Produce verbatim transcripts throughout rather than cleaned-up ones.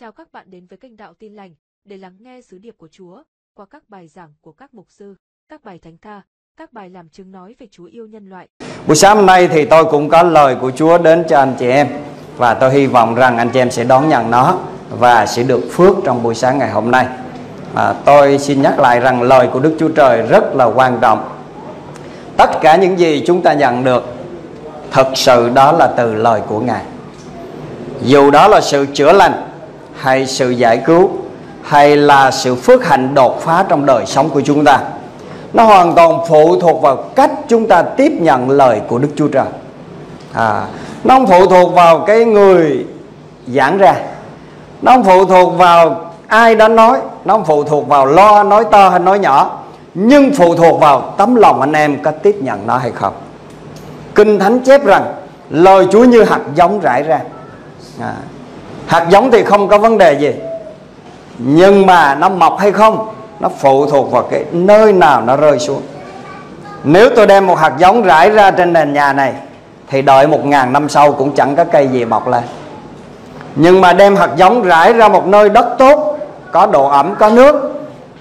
Chào các bạn đến với kênh Đạo Tin Lành để lắng nghe sứ điệp của Chúa qua các bài giảng của các mục sư, các bài thánh ca, các bài làm chứng nói về Chúa yêu nhân loại. Buổi sáng hôm nay thì tôi cũng có lời của Chúa đến cho anh chị em, và tôi hy vọng rằng anh chị em sẽ đón nhận nó và sẽ được phước trong buổi sáng ngày hôm nay. à, Tôi xin nhắc lại rằng lời của Đức Chúa Trời rất là quan trọng. Tất cả những gì chúng ta nhận được thật sự đó là từ lời của Ngài. Dù đó là sự chữa lành, hay sự giải cứu, hay là sự phước hạnh đột phá trong đời sống của chúng ta, nó hoàn toàn phụ thuộc vào cách chúng ta tiếp nhận lời của Đức Chúa Trời. à, Nó không phụ thuộc vào cái người giảng ra, nó không phụ thuộc vào ai đã nói, nó không phụ thuộc vào lo nói to hay nói nhỏ, nhưng phụ thuộc vào tấm lòng anh em có tiếp nhận nó hay không. Kinh Thánh chép rằng lời Chúa như hạt giống rải ra. à, Hạt giống thì không có vấn đề gì, nhưng mà nó mọc hay không, nó phụ thuộc vào cái nơi nào nó rơi xuống. Nếu tôi đem một hạt giống rải ra trên nền nhà này thì đợi một ngàn năm sau cũng chẳng có cây gì mọc lên. Nhưng mà đem hạt giống rải ra một nơi đất tốt, có độ ẩm, có nước,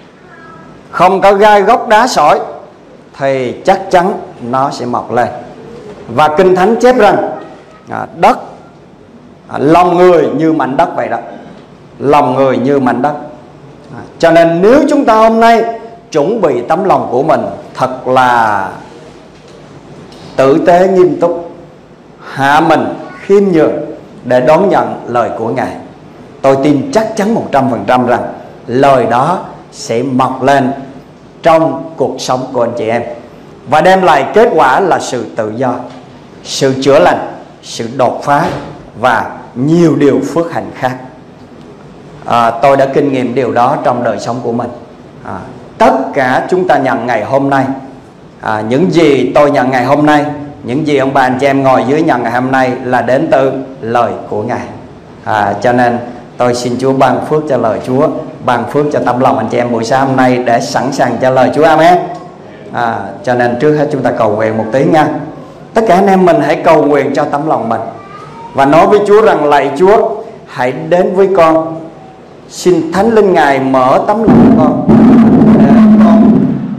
không có gai gốc đá sỏi, thì chắc chắn nó sẽ mọc lên. Và Kinh Thánh chép rằng à, đất à, lòng người như mảnh đất vậy đó. Lòng người như mảnh đất. à, Cho nên nếu chúng ta hôm nay chuẩn bị tấm lòng của mình thật là tử tế, nghiêm túc, hạ mình, khiêm nhường để đón nhận lời của Ngài, tôi tin chắc chắn một trăm phần trăm rằng lời đó sẽ mọc lên trong cuộc sống của anh chị em, và đem lại kết quả là sự tự do, sự chữa lành, sự đột phá và nhiều điều phước hạnh khác. à, Tôi đã kinh nghiệm điều đó trong đời sống của mình. à, Tất cả chúng ta nhận ngày hôm nay, à, những gì tôi nhận ngày hôm nay, những gì ông bà anh chị em ngồi dưới nhận ngày hôm nay là đến từ lời của Ngài. à, Cho nên tôi xin Chúa ban phước cho lời Chúa, ban phước cho tấm lòng anh chị em buổi sáng hôm nay để sẵn sàng cho lời Chúa. Amen. à, Cho nên trước hết chúng ta cầu nguyện một tí nha. Tất cả anh em mình hãy cầu nguyện cho tấm lòng mình và nói với Chúa rằng: lạy Chúa, hãy đến với con. Xin Thánh Linh Ngài mở tấm lòng con để con,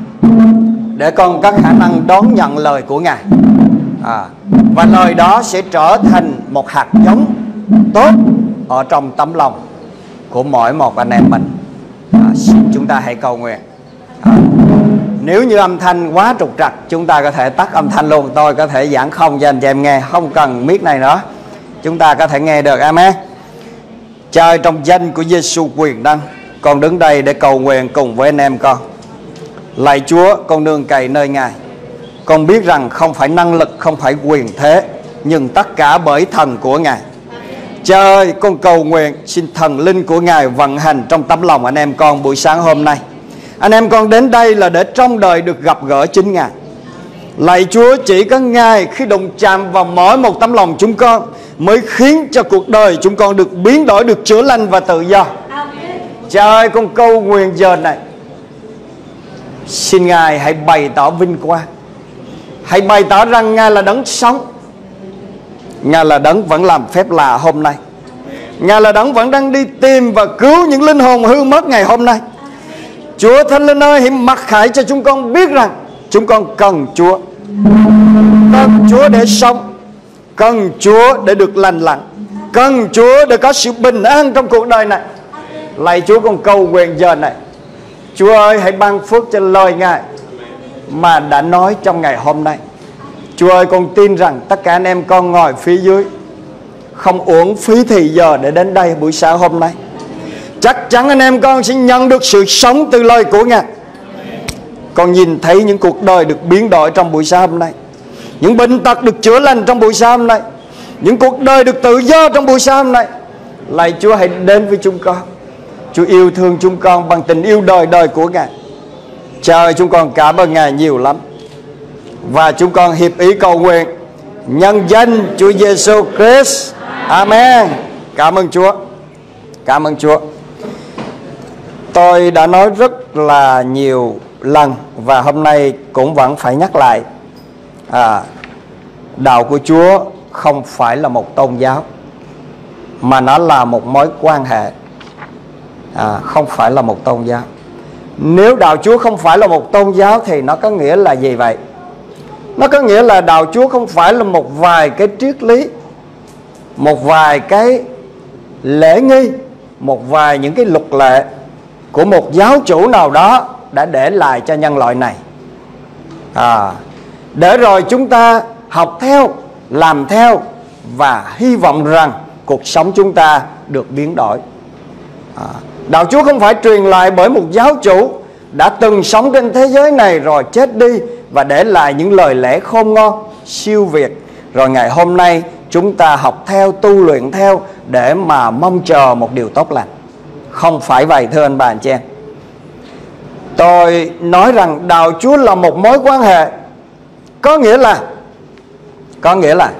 để con có khả năng đón nhận lời của Ngài. à, Và lời đó sẽ trở thành một hạt giống tốt ở trong tấm lòng của mỗi một anh em mình. à, Xin chúng ta hãy cầu nguyện. à, Nếu như âm thanh quá trục trặc, chúng ta có thể tắt âm thanh luôn. Tôi có thể giảng không cho anh chị em nghe, không cần mic này nữa, chúng ta có thể nghe được. Amen. Cha, trong danh của Giêsu quyền năng, con đứng đây để cầu nguyện cùng với anh em con. Lạy Chúa, con nương cậy nơi Ngài. Con biết rằng không phải năng lực, không phải quyền thế, nhưng tất cả bởi thần của Ngài. Cha ơi, con cầu nguyện xin thần linh của Ngài vận hành trong tấm lòng anh em con buổi sáng hôm nay. Anh em con đến đây là để trong đời được gặp gỡ chính Ngài. Lạy Chúa, chỉ có Ngài khi đụng chạm vào mỗi một tấm lòng chúng con mới khiến cho cuộc đời chúng con được biến đổi, được chữa lành và tự do. Cha ơi, con cầu nguyện giờ này, xin Ngài hãy bày tỏ vinh quang, hãy bày tỏ rằng Ngài là đấng sống, Ngài là đấng vẫn làm phép lạ hôm nay, Ngài là đấng vẫn đang đi tìm và cứu những linh hồn hư mất ngày hôm nay. Chúa Thánh Linh ơi, hãy mặc khải cho chúng con biết rằng chúng con cần Chúa, cần Chúa để sống, cần Chúa để được lành lặn, cần Chúa để có sự bình an trong cuộc đời này. Lạy Chúa, con cầu nguyện giờ này, Chúa ơi, hãy ban phước cho lời Ngài mà đã nói trong ngày hôm nay. Chúa ơi, con tin rằng tất cả anh em con ngồi phía dưới không uổng phí thì giờ để đến đây buổi sáng hôm nay. Chắc chắn anh em con sẽ nhận được sự sống từ lời của Ngài. Con nhìn thấy những cuộc đời được biến đổi trong buổi sáng hôm nay, những bệnh tật được chữa lành trong buổi sáng hôm nay, những cuộc đời được tự do trong buổi sáng hôm nay. Lạy Chúa, hãy đến với chúng con. Chúa yêu thương chúng con bằng tình yêu đời đời của Ngài. Cha ơi, chúng con cảm ơn Ngài nhiều lắm, và chúng con hiệp ý cầu nguyện nhân danh Chúa Giêsu Christ. Amen. Cảm ơn Chúa. Cảm ơn Chúa. Tôi đã nói rất là nhiều lần và hôm nay cũng vẫn phải nhắc lại. à, Đạo của Chúa không phải là một tôn giáo, mà nó là một mối quan hệ à, không phải là một tôn giáo. Nếu đạo Chúa không phải là một tôn giáo thì nó có nghĩa là gì vậy? Nó có nghĩa là đạo Chúa không phải là một vài cái triết lý, một vài cái lễ nghi, một vài những cái luật lệ của một giáo chủ nào đó đã để lại cho nhân loại này, à, để rồi chúng ta học theo, làm theo và hy vọng rằng cuộc sống chúng ta được biến đổi. à, Đạo Chúa không phải truyền lại bởi một giáo chủ đã từng sống trên thế giới này rồi chết đi và để lại những lời lẽ khôn ngoan, siêu việt, rồi ngày hôm nay chúng ta học theo, tu luyện theo để mà mong chờ một điều tốt lành. Không phải vậy thưa anh bà anh chị em. Tôi nói rằng đạo Chúa là một mối quan hệ, có nghĩa là Có nghĩa là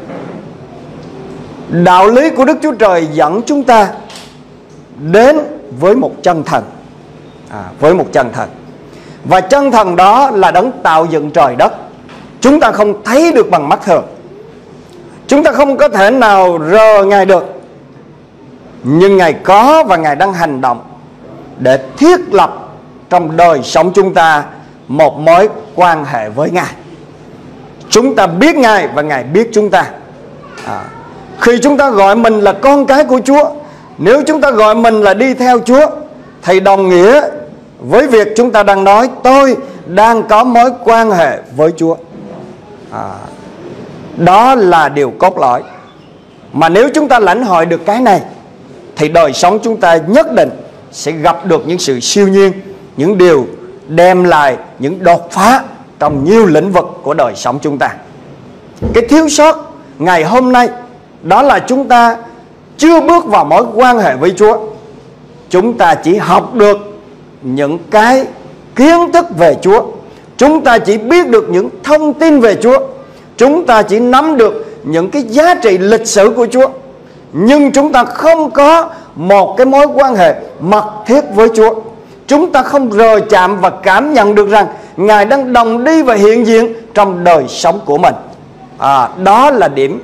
đạo lý của Đức Chúa Trời dẫn chúng ta đến với một chân thần, à, với một chân thần. Và chân thần đó là đấng tạo dựng trời đất. Chúng ta không thấy được bằng mắt thường, chúng ta không có thể nào rờ Ngài được, nhưng Ngài có và Ngài đang hành động để thiết lập trong đời sống chúng ta một mối quan hệ với Ngài. Chúng ta biết Ngài và Ngài biết chúng ta. à, Khi chúng ta gọi mình là con cái của Chúa, nếu chúng ta gọi mình là đi theo Chúa, thì đồng nghĩa với việc chúng ta đang nói tôi đang có mối quan hệ với Chúa. à, Đó là điều cốt lõi. Mà nếu chúng ta lãnh hội được cái này thì đời sống chúng ta nhất định sẽ gặp được những sự siêu nhiên, những điều đem lại những đột phá trong nhiều lĩnh vực của đời sống chúng ta. Cái thiếu sót ngày hôm nay đó là chúng ta chưa bước vào mối quan hệ với Chúa. Chúng ta chỉ học được những cái kiến thức về Chúa, chúng ta chỉ biết được những thông tin về Chúa, chúng ta chỉ nắm được những cái giá trị lịch sử của Chúa, nhưng chúng ta không có một cái mối quan hệ mật thiết với Chúa. Chúng ta không rờ chạm và cảm nhận được rằng Ngài đang đồng đi và hiện diện trong đời sống của mình. à, Đó là điểm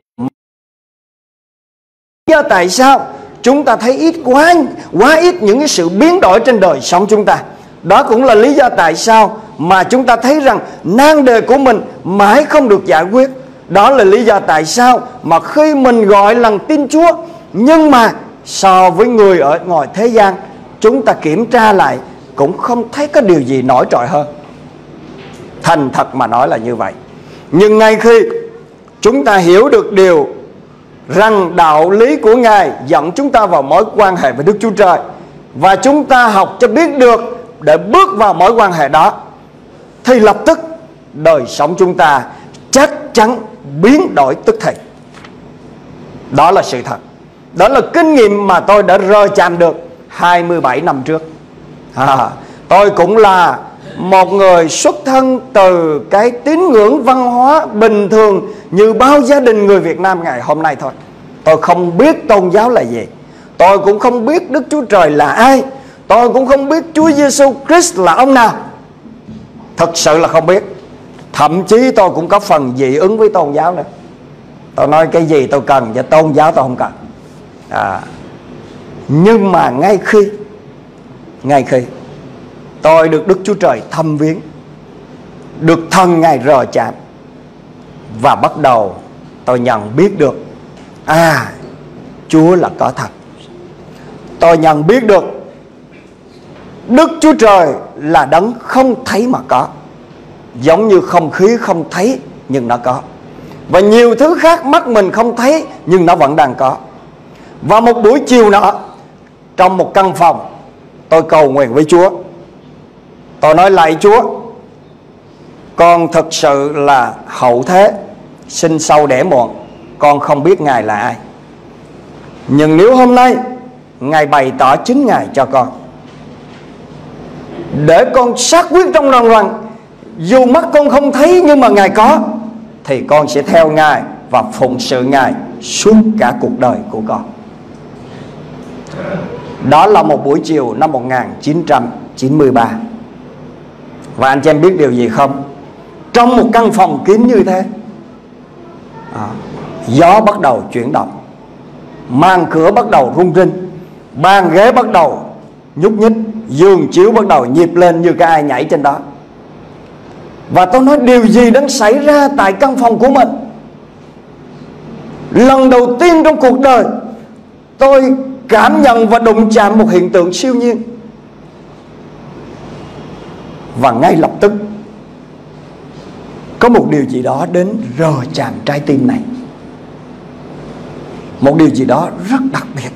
lý do tại sao chúng ta thấy ít quá quá ít những cái sự biến đổi trên đời sống chúng ta. Đó cũng là lý do tại sao mà chúng ta thấy rằng nan đề của mình mãi không được giải quyết. Đó là lý do tại sao mà khi mình gọi lần tin Chúa, nhưng mà so với người ở ngoài thế gian, chúng ta kiểm tra lại cũng không thấy có điều gì nổi trội hơn. Thành thật mà nói là như vậy. Nhưng ngay khi chúng ta hiểu được điều rằng đạo lý của Ngài dẫn chúng ta vào mối quan hệ với Đức Chúa Trời, và chúng ta học cho biết được để bước vào mối quan hệ đó, thì lập tức đời sống chúng ta chắc chắn biến đổi tức thì. Đó là sự thật. Đó là kinh nghiệm mà tôi đã rơ chạm được hai mươi bảy năm trước. à, Tôi cũng là một người xuất thân từ cái tín ngưỡng văn hóa bình thường như bao gia đình người Việt Nam ngày hôm nay thôi. Tôi không biết tôn giáo là gì, tôi cũng không biết Đức Chúa Trời là ai, tôi cũng không biết Chúa Giêsu Christ là ông nào. Thật sự là không biết. Thậm chí tôi cũng có phần dị ứng với tôn giáo nữa. Tôi nói cái gì tôi cần, và tôn giáo tôi không cần. à, Nhưng mà ngay khi Ngay khi tôi được Đức Chúa Trời thăm viếng, được thân Ngài rờ chạm, và bắt đầu tôi nhận biết được À Chúa là có thật. Tôi nhận biết được Đức Chúa Trời là đấng không thấy mà có, giống như không khí không thấy nhưng nó có, và nhiều thứ khác mắt mình không thấy nhưng nó vẫn đang có. Và một buổi chiều nọ, trong một căn phòng, tôi cầu nguyện với Chúa. Tôi nói lạy Chúa, con thật sự là hậu thế, sinh sau đẻ muộn, con không biết Ngài là ai. Nhưng nếu hôm nay Ngài bày tỏ chính Ngài cho con, để con xác quyết trong lòng rằng dù mắt con không thấy nhưng mà Ngài có, thì con sẽ theo Ngài và phụng sự Ngài suốt cả cuộc đời của con. Đó là một buổi chiều năm một nghìn chín trăm chín mươi ba. Và anh chị em biết điều gì không? Trong một căn phòng kín như thế, à, gió bắt đầu chuyển động, màn cửa bắt đầu rung rinh, Bàn ghế bắt đầu nhúc nhích, giường chiếu bắt đầu nhịp lên như cái ai nhảy trên đó. Và tôi nói điều gì đang xảy ra tại căn phòng của mình? Lần đầu tiên trong cuộc đời tôi cảm nhận và đụng chạm một hiện tượng siêu nhiên. Và ngay lập tức có một điều gì đó đến rờ chạm trái tim này. Một điều gì đó rất đặc biệt.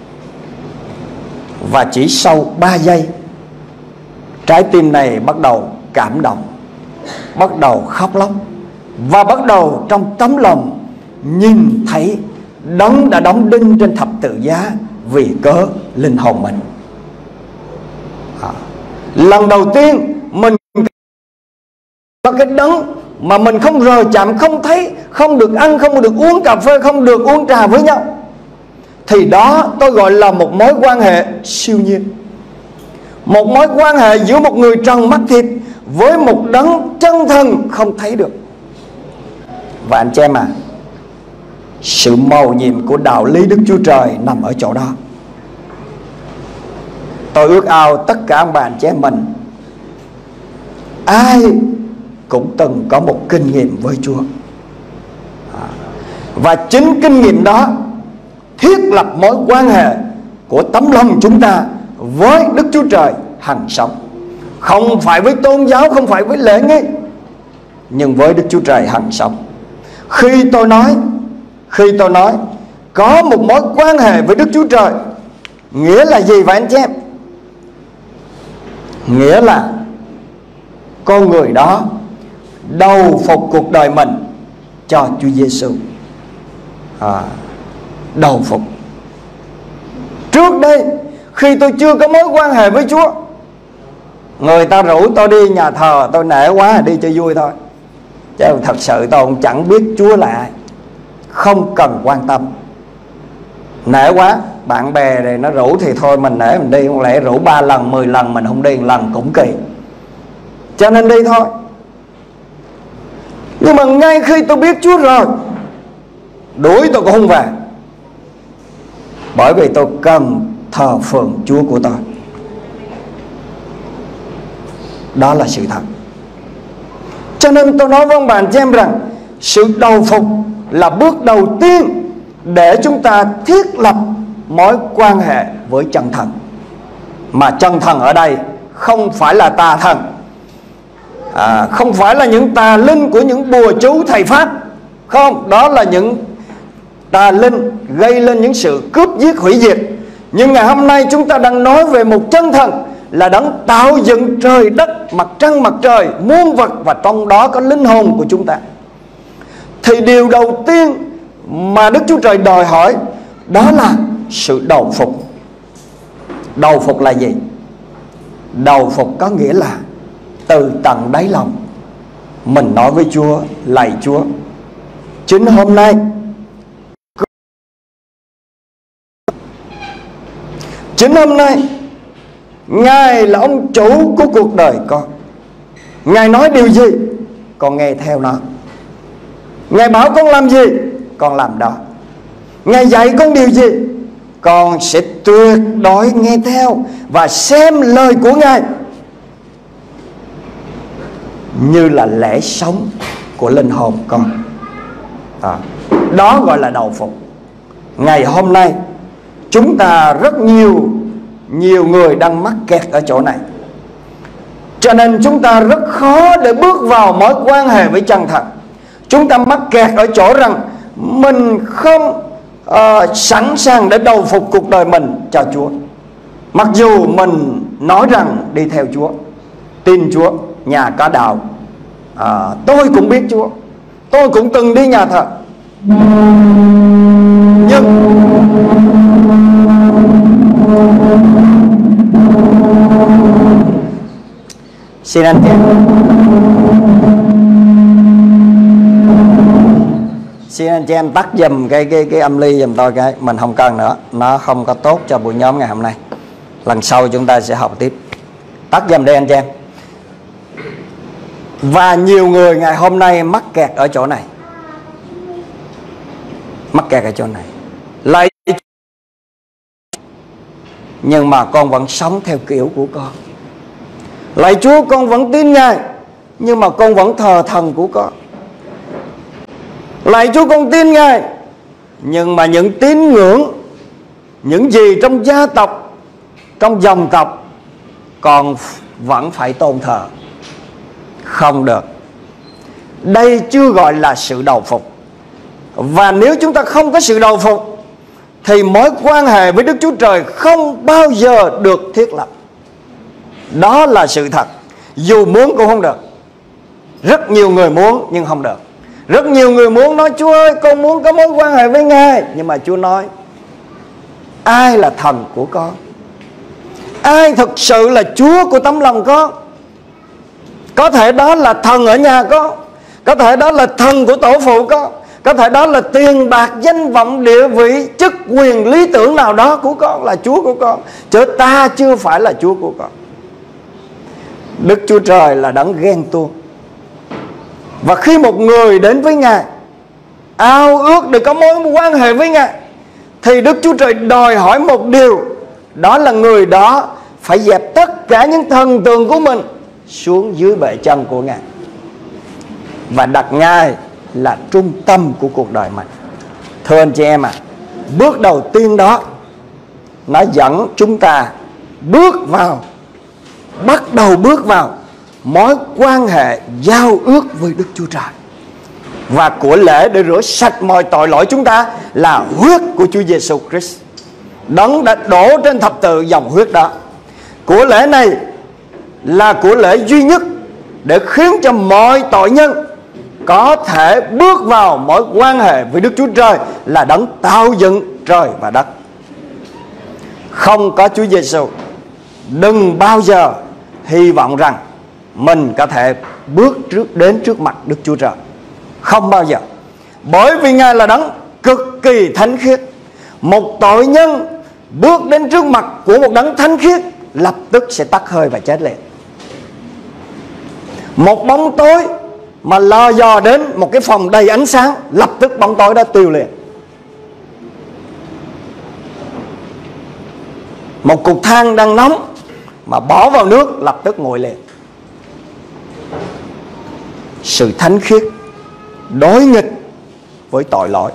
Và chỉ sau ba giây, trái tim này bắt đầu cảm động, bắt đầu khóc lóc, và bắt đầu trong tấm lòng nhìn thấy Đấng đã đóng đinh trên thập tự giá vì cớ linh hồn mình. à, Lần đầu tiên mình có cái Đấng mà mình không rờ chạm, không thấy, không được ăn, không được uống cà phê, không được uống trà với nhau, thì đó tôi gọi là một mối quan hệ siêu nhiên. Một mối quan hệ giữa một người trần mắt thịt với một Đấng chân thần không thấy được. Và anh chị em à, sự mầu nhiệm của đạo lý Đức Chúa Trời nằm ở chỗ đó. Tôi ước ao tất cả ông bà anh chị em mình, ai cũng từng có một kinh nghiệm với Chúa. Và chính kinh nghiệm đó thiết lập mối quan hệ của tấm lòng chúng ta với Đức Chúa Trời hằng sống. Không phải với tôn giáo, không phải với lễ nghi, nhưng với Đức Chúa Trời hằng sống. Khi tôi nói Khi tôi nói có một mối quan hệ với Đức Chúa Trời, nghĩa là gì vậy anh chị em? Nghĩa là con người đó đầu phục cuộc đời mình cho Chúa Giêsu. à, Đầu phục. Trước đây khi tôi chưa có mối quan hệ với Chúa, người ta rủ tôi đi nhà thờ, tôi nể quá đi cho vui thôi, chứ thật sự tôi cũng chẳng biết Chúa là ai, không cần quan tâm. Nể quá, bạn bè này nó rủ thì thôi mình nể mình đi, không lẽ rủ ba lần mười lần mình không đi một lần cũng kỳ, cho nên đi thôi. Nhưng mà ngay khi tôi biết Chúa rồi, đuổi tôi cũng không về, bởi vì tôi cần thờ phượng Chúa của tôi. Đó là sự thật. Cho nên tôi nói với ông bà anh chị em rằng sự đầu phục là bước đầu tiên để chúng ta thiết lập mối quan hệ với chân thần. Mà chân thần ở đây không phải là tà thần, à, không phải là những tà linh của những bùa chú thầy pháp. Không, đó là những tà linh gây lên những sự cướp giết hủy diệt. Nhưng ngày hôm nay chúng ta đang nói về một chân thần, là Đấng tạo dựng trời đất, mặt trăng mặt trời, muôn vật, và trong đó có linh hồn của chúng ta. Thì điều đầu tiên mà Đức Chúa Trời đòi hỏi đó là sự đầu phục. Đầu phục là gì? Đầu phục có nghĩa là từ tận đáy lòng mình nói với Chúa: lạy Chúa, chính hôm nay Chính hôm nay Ngài là ông chủ của cuộc đời con. Ngài nói điều gì con nghe theo nó. Ngài bảo con làm gì con làm đó. Ngài dạy con điều gì con sẽ tuyệt đối nghe theo, và xem lời của Ngài như là lẽ sống của linh hồn con. à, Đó gọi là đầu phục. Ngày hôm nay chúng ta rất nhiều Nhiều người đang mắc kẹt ở chỗ này, cho nên chúng ta rất khó để bước vào mối quan hệ với chân thật. Chúng ta mắc kẹt ở chỗ rằng mình không uh, sẵn sàng để đầu phục cuộc đời mình cho Chúa. Mặc dù mình nói rằng đi theo Chúa, tin Chúa, nhà có đạo, uh, tôi cũng biết Chúa, tôi cũng từng đi nhà thờ, nhưng xin anh chị Xin anh chị em tắt dùm cái cái cái âm ly dùm tôi cái, mình không cần nữa, nó không có tốt cho buổi nhóm ngày hôm nay. Lần sau chúng ta sẽ học tiếp. Tắt dùm đây anh chị em. Và nhiều người ngày hôm nay mắc kẹt ở chỗ này, mắc kẹt ở chỗ này. Lại nhưng mà con vẫn sống theo kiểu của con. Lạy Chúa, con vẫn tin Ngài, nhưng mà con vẫn thờ thần của con. Lạy Chúa, con tin Ngài, nhưng mà những tín ngưỡng, những gì trong gia tộc, trong dòng tộc, con vẫn phải tôn thờ. Không được. Đây chưa gọi là sự đầu phục. Và nếu chúng ta không có sự đầu phục thì mối quan hệ với Đức Chúa Trời không bao giờ được thiết lập. Đó là sự thật. Dù muốn cũng không được. Rất nhiều người muốn nhưng không được. Rất nhiều người muốn nói: Chúa ơi, con muốn có mối quan hệ với Ngài. Nhưng mà Chúa nói: ai là thần của con? Ai thực sự là Chúa của tấm lòng con? Có thể đó là thần ở nhà con, có thể đó là thần của tổ phụ con, có thể đó là tiền bạc, danh vọng, địa vị, chức quyền, lý tưởng nào đó của con là Chúa của con, chứ ta chưa phải là Chúa của con. Đức Chúa Trời là đấng ghen tuông. Và khi một người đến với Ngài, ao ước để có mối quan hệ với Ngài, thì Đức Chúa Trời đòi hỏi một điều, đó là người đó phải dẹp tất cả những thần tượng của mình xuống dưới bệ chân của Ngài và đặt Ngài là trung tâm của cuộc đời mình. Thưa anh chị em à, bước đầu tiên đó nó dẫn chúng ta bước vào, bắt đầu bước vào mối quan hệ giao ước với Đức Chúa Trời. Và của lễ để rửa sạch mọi tội lỗi chúng ta là huyết của Chúa Giêsu Christ. Đấng đã đổ trên thập tự dòng huyết đó. Của lễ này là của lễ duy nhất để khiến cho mọi tội nhân có thể bước vào mối quan hệ với Đức Chúa Trời là đấng tạo dựng trời và đất. Không có Chúa Giêsu, đừng bao giờ hy vọng rằng mình có thể bước trước đến trước mặt Đức Chúa Trời. Không bao giờ. Bởi vì Ngài là đấng cực kỳ thánh khiết. Một tội nhân bước đến trước mặt của một đấng thánh khiết lập tức sẽ tắt hơi và chết liền. Một bóng tối mà lò dò đến một cái phòng đầy ánh sáng, lập tức bóng tối đó tiêu liền. Một cục than đang nóng mà bỏ vào nước lập tức nguội liền. Sự thánh khiết đối nghịch với tội lỗi.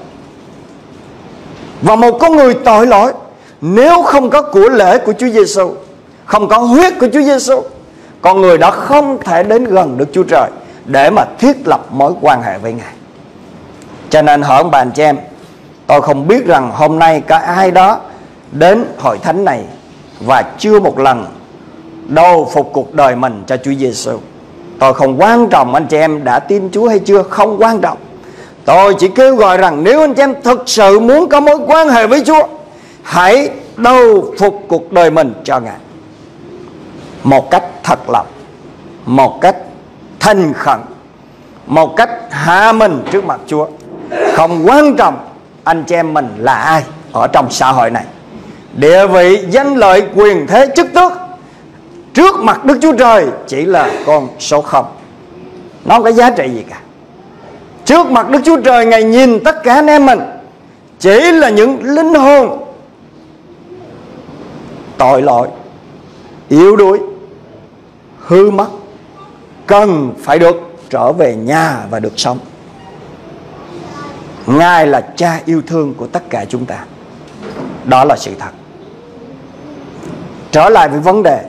Và một con người tội lỗi, nếu không có của lễ của Chúa Giêsu, không có huyết của Chúa Giêsu, con người đó không thể đến gần Đức Chúa Trời để mà thiết lập mối quan hệ với Ngài. Cho nên hỏi bà anh chị em, tôi không biết rằng hôm nay có ai đó đến hội thánh này và chưa một lần đầu phục cuộc đời mình cho Chúa Giêsu. Tôi không quan trọng anh chị em đã tin Chúa hay chưa, không quan trọng. Tôi chỉ kêu gọi rằng nếu anh chị em thực sự muốn có mối quan hệ với Chúa, hãy đầu phục cuộc đời mình cho Ngài một cách thật lòng, một cách thành khẩn, một cách hạ mình trước mặt Chúa. Không quan trọng anh chị em mình là ai ở trong xã hội này, địa vị, danh lợi, quyền thế, chức tước trước mặt Đức Chúa Trời chỉ là con số không. Nó không có giá trị gì cả. Trước mặt Đức Chúa Trời, Ngài nhìn tất cả anh em mình chỉ là những linh hồn tội lỗi, yếu đuối, hư mất, cần phải được trở về nhà và được sống. Ngài là Cha yêu thương của tất cả chúng ta. Đó là sự thật. Trở lại với vấn đề,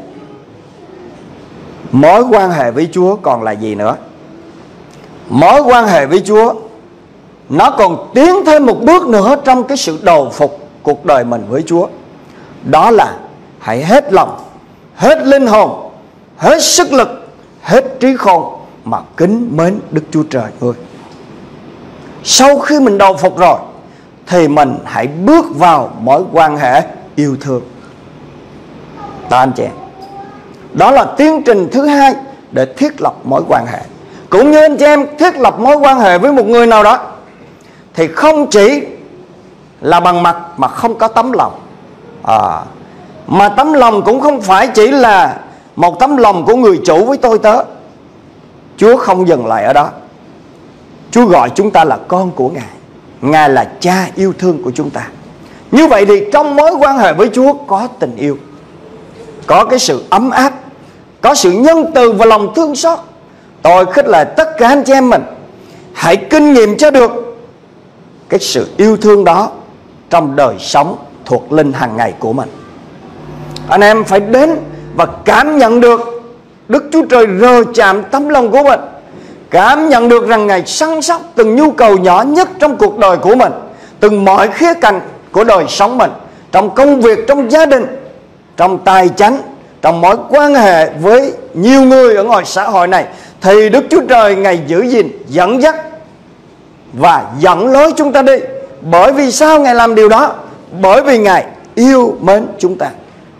mối quan hệ với Chúa còn là gì nữa? Mối quan hệ với Chúa nó còn tiến thêm một bước nữa trong cái sự đầu phục cuộc đời mình với Chúa. Đó là hãy hết lòng, hết linh hồn, hết sức lực, hết trí khôn mà kính mến Đức Chúa Trời ơi. Sau khi mình đầu phục rồi thì mình hãy bước vào mối quan hệ yêu thương. Đó anh chị em, đó là tiến trình thứ hai để thiết lập mối quan hệ. Cũng như anh chị em thiết lập mối quan hệ với một người nào đó thì không chỉ là bằng mặt mà không có tấm lòng à, mà tấm lòng cũng không phải chỉ là một tấm lòng của người chủ với tôi tớ. Chúa không dừng lại ở đó. Chúa gọi chúng ta là con của Ngài. Ngài là Cha yêu thương của chúng ta. Như vậy thì trong mối quan hệ với Chúa có tình yêu, có cái sự ấm áp, có sự nhân từ và lòng thương xót. Tôi khích lệ tất cả anh chị em mình hãy kinh nghiệm cho được cái sự yêu thương đó trong đời sống thuộc linh hàng ngày của mình. Anh em phải đến và cảm nhận được Đức Chúa Trời rờ chạm tấm lòng của mình, cảm nhận được rằng Ngài săn sóc từng nhu cầu nhỏ nhất trong cuộc đời của mình, từng mọi khía cạnh của đời sống mình, trong công việc, trong gia đình, trong tài chánh, trong mối quan hệ với nhiều người ở ngoài xã hội này. Thì Đức Chúa Trời Ngài giữ gìn, dẫn dắt và dẫn lối chúng ta đi. Bởi vì sao Ngài làm điều đó? Bởi vì Ngài yêu mến chúng ta.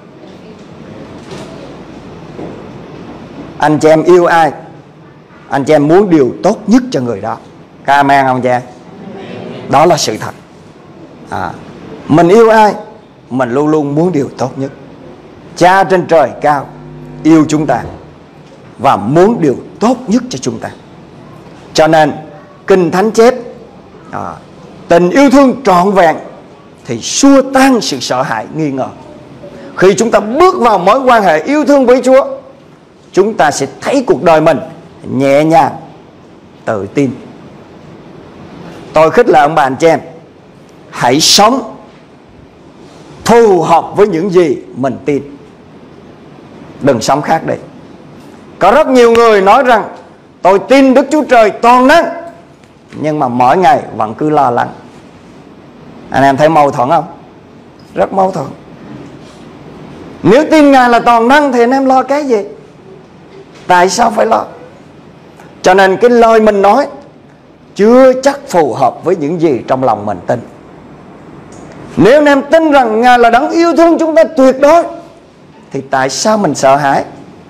Anh chị em yêu ai, anh chị em muốn điều tốt nhất cho người đó. Các amen không chị em? Đó là sự thật. à, Mình yêu ai, mình luôn luôn muốn điều tốt nhất. Cha trên trời cao yêu chúng ta và muốn điều tốt nhất cho chúng ta. Cho nên Kinh Thánh chép à, tình yêu thương trọn vẹn thì xua tan sự sợ hãi nghi ngờ. Khi chúng ta bước vào mối quan hệ yêu thương với Chúa, chúng ta sẽ thấy cuộc đời mình nhẹ nhàng, tự tin. Tôi khích lệ ông bà anh chị em hãy sống phù hợp với những gì mình tin, đừng sống khác đi. Có rất nhiều người nói rằng tôi tin Đức Chúa Trời toàn năng, nhưng mà mỗi ngày vẫn cứ lo lắng. Anh em thấy mâu thuẫn không? Rất mâu thuẫn. Nếu tin Ngài là toàn năng thì anh em lo cái gì? Tại sao phải lo? Cho nên cái lời mình nói chưa chắc phù hợp với những gì trong lòng mình tin. Nếu anh em tin rằng Ngài là đấng yêu thương chúng ta tuyệt đối, thì tại sao mình sợ hãi?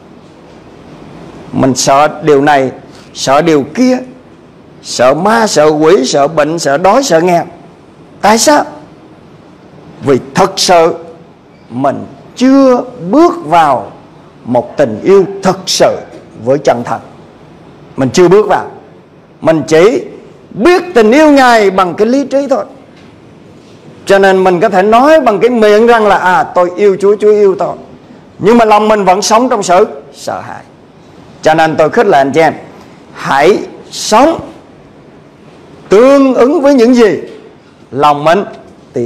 Mình sợ điều này, sợ điều kia, sợ ma, sợ quỷ, sợ bệnh, sợ đói, sợ nghèo. Tại sao? Vì thật sự mình chưa bước vào một tình yêu thật sự với chân thật. Mình chưa bước vào. Mình chỉ biết tình yêu Ngài bằng cái lý trí thôi. Cho nên mình có thể nói bằng cái miệng rằng là à tôi yêu Chúa, Chúa yêu tôi, nhưng mà lòng mình vẫn sống trong sự sợ hãi. Cho nên tôi khích lệ anh chị em hãy sống tương ứng với những gì lòng mình tin.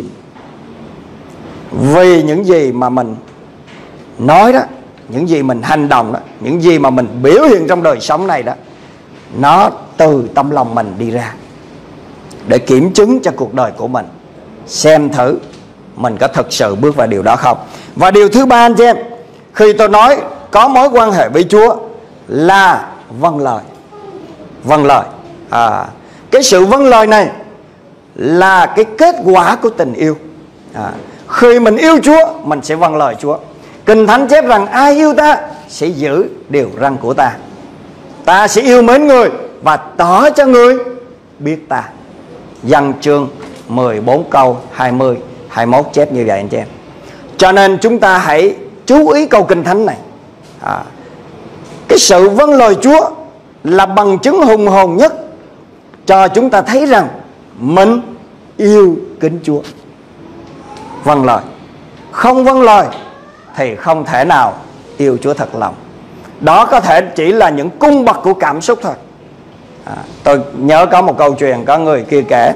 Vì những gì mà mình nói đó, những gì mình hành động đó, những gì mà mình biểu hiện trong đời sống này đó, nó từ tâm lòng mình đi ra. Để kiểm chứng cho cuộc đời của mình, xem thử mình có thực sự bước vào điều đó không. Và điều thứ ba anh chị em, khi tôi nói có mối quan hệ với Chúa là vâng lời. Vâng lời à, cái sự vâng lời này là cái kết quả của tình yêu. à, Khi mình yêu Chúa, mình sẽ vâng lời Chúa. Kinh Thánh chép rằng ai yêu ta sẽ giữ điều răn của ta. Ta sẽ yêu mến người và tỏ cho người biết ta. Giăng chương mười bốn câu hai mươi, hai mươi mốt chép như vậy anh chị em. Cho nên chúng ta hãy chú ý câu Kinh Thánh này. à, Cái sự vâng lời Chúa là bằng chứng hùng hồn nhất cho chúng ta thấy rằng mình yêu kính Chúa. Vâng lời. Không vâng lời thì không thể nào yêu Chúa thật lòng. Đó có thể chỉ là những cung bậc của cảm xúc thôi. à, Tôi nhớ có một câu chuyện có người kia kể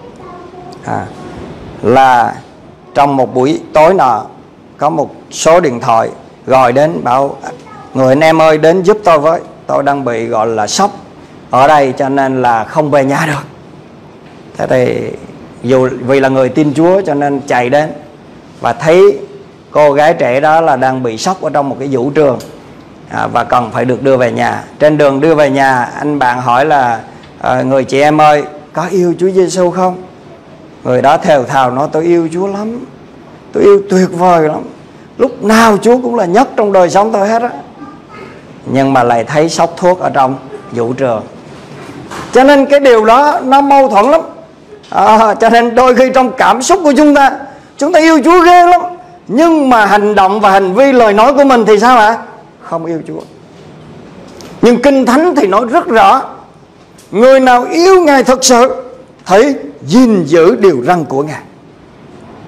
à, là trong một buổi tối nọ, có một số điện thoại gọi đến bảo người anh em ơi đến giúp tôi với, tôi đang bị gọi là sốc ở đây cho nên là không về nhà được. Thế thì dù vì là người tin Chúa cho nên chạy đến và thấy cô gái trẻ đó là đang bị sốc ở trong một cái vũ trường à, và cần phải được đưa về nhà. Trên đường đưa về nhà, anh bạn hỏi là à, người chị em ơi có yêu Chúa Giêsu không? Người đó thều thào nói tôi yêu Chúa lắm, tôi yêu tuyệt vời lắm, lúc nào Chúa cũng là nhất trong đời sống tôi hết á. Nhưng mà lại thấy sốc thuốc ở trong vũ trường. Cho nên cái điều đó nó mâu thuẫn lắm. à, Cho nên đôi khi trong cảm xúc của chúng ta, chúng ta yêu Chúa ghê lắm, nhưng mà hành động và hành vi lời nói của mình thì sao ạ? Không yêu Chúa. Nhưng Kinh Thánh thì nói rất rõ, người nào yêu Ngài thật sự thì gìn giữ điều răn của Ngài.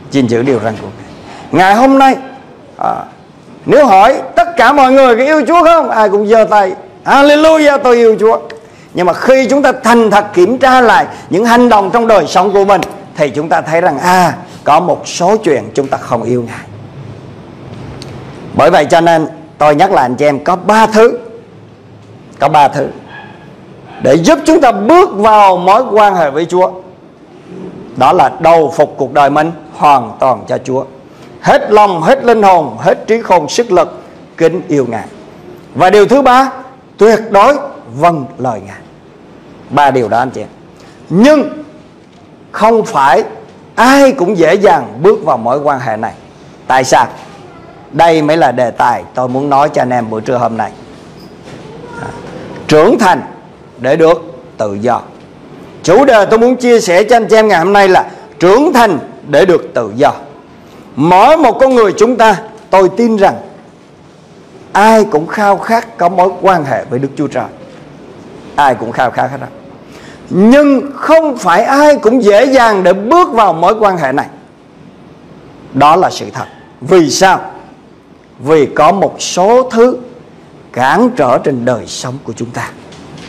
gìn giữ điều răn của Ngài. Ngày hôm nay à, nếu hỏi tất cả mọi người có yêu Chúa không, ai cũng giơ tay Hallelujah, tôi yêu Chúa. Nhưng mà khi chúng ta thành thật kiểm tra lại những hành động trong đời sống của mình, thì chúng ta thấy rằng à, có một số chuyện chúng ta không yêu Ngài. Bởi vậy cho nên tôi nhắc lại anh chị em, có ba thứ Có ba thứ để giúp chúng ta bước vào mối quan hệ với Chúa. Đó là đầu phục cuộc đời mình hoàn toàn cho Chúa, hết lòng, hết linh hồn, hết trí khôn sức lực, kính yêu Ngài. Và điều thứ ba, tuyệt đối vâng lời Ngài. Ba điều đó anh chị em. Nhưng không phải ai cũng dễ dàng bước vào mối quan hệ này. Tại sao? Đây mới là đề tài tôi muốn nói cho anh em buổi trưa hôm nay. à, Trưởng thành để được tự do. Chủ đề tôi muốn chia sẻ cho anh chị em ngày hôm nay là trưởng thành để được tự do. Mỗi một con người chúng ta, tôi tin rằng ai cũng khao khát có mối quan hệ với Đức Chúa Trời. Ai cũng khao khát hết đó. Nhưng không phải ai cũng dễ dàng để bước vào mối quan hệ này. Đó là sự thật. Vì sao? Vì có một số thứ cản trở trên đời sống của chúng ta.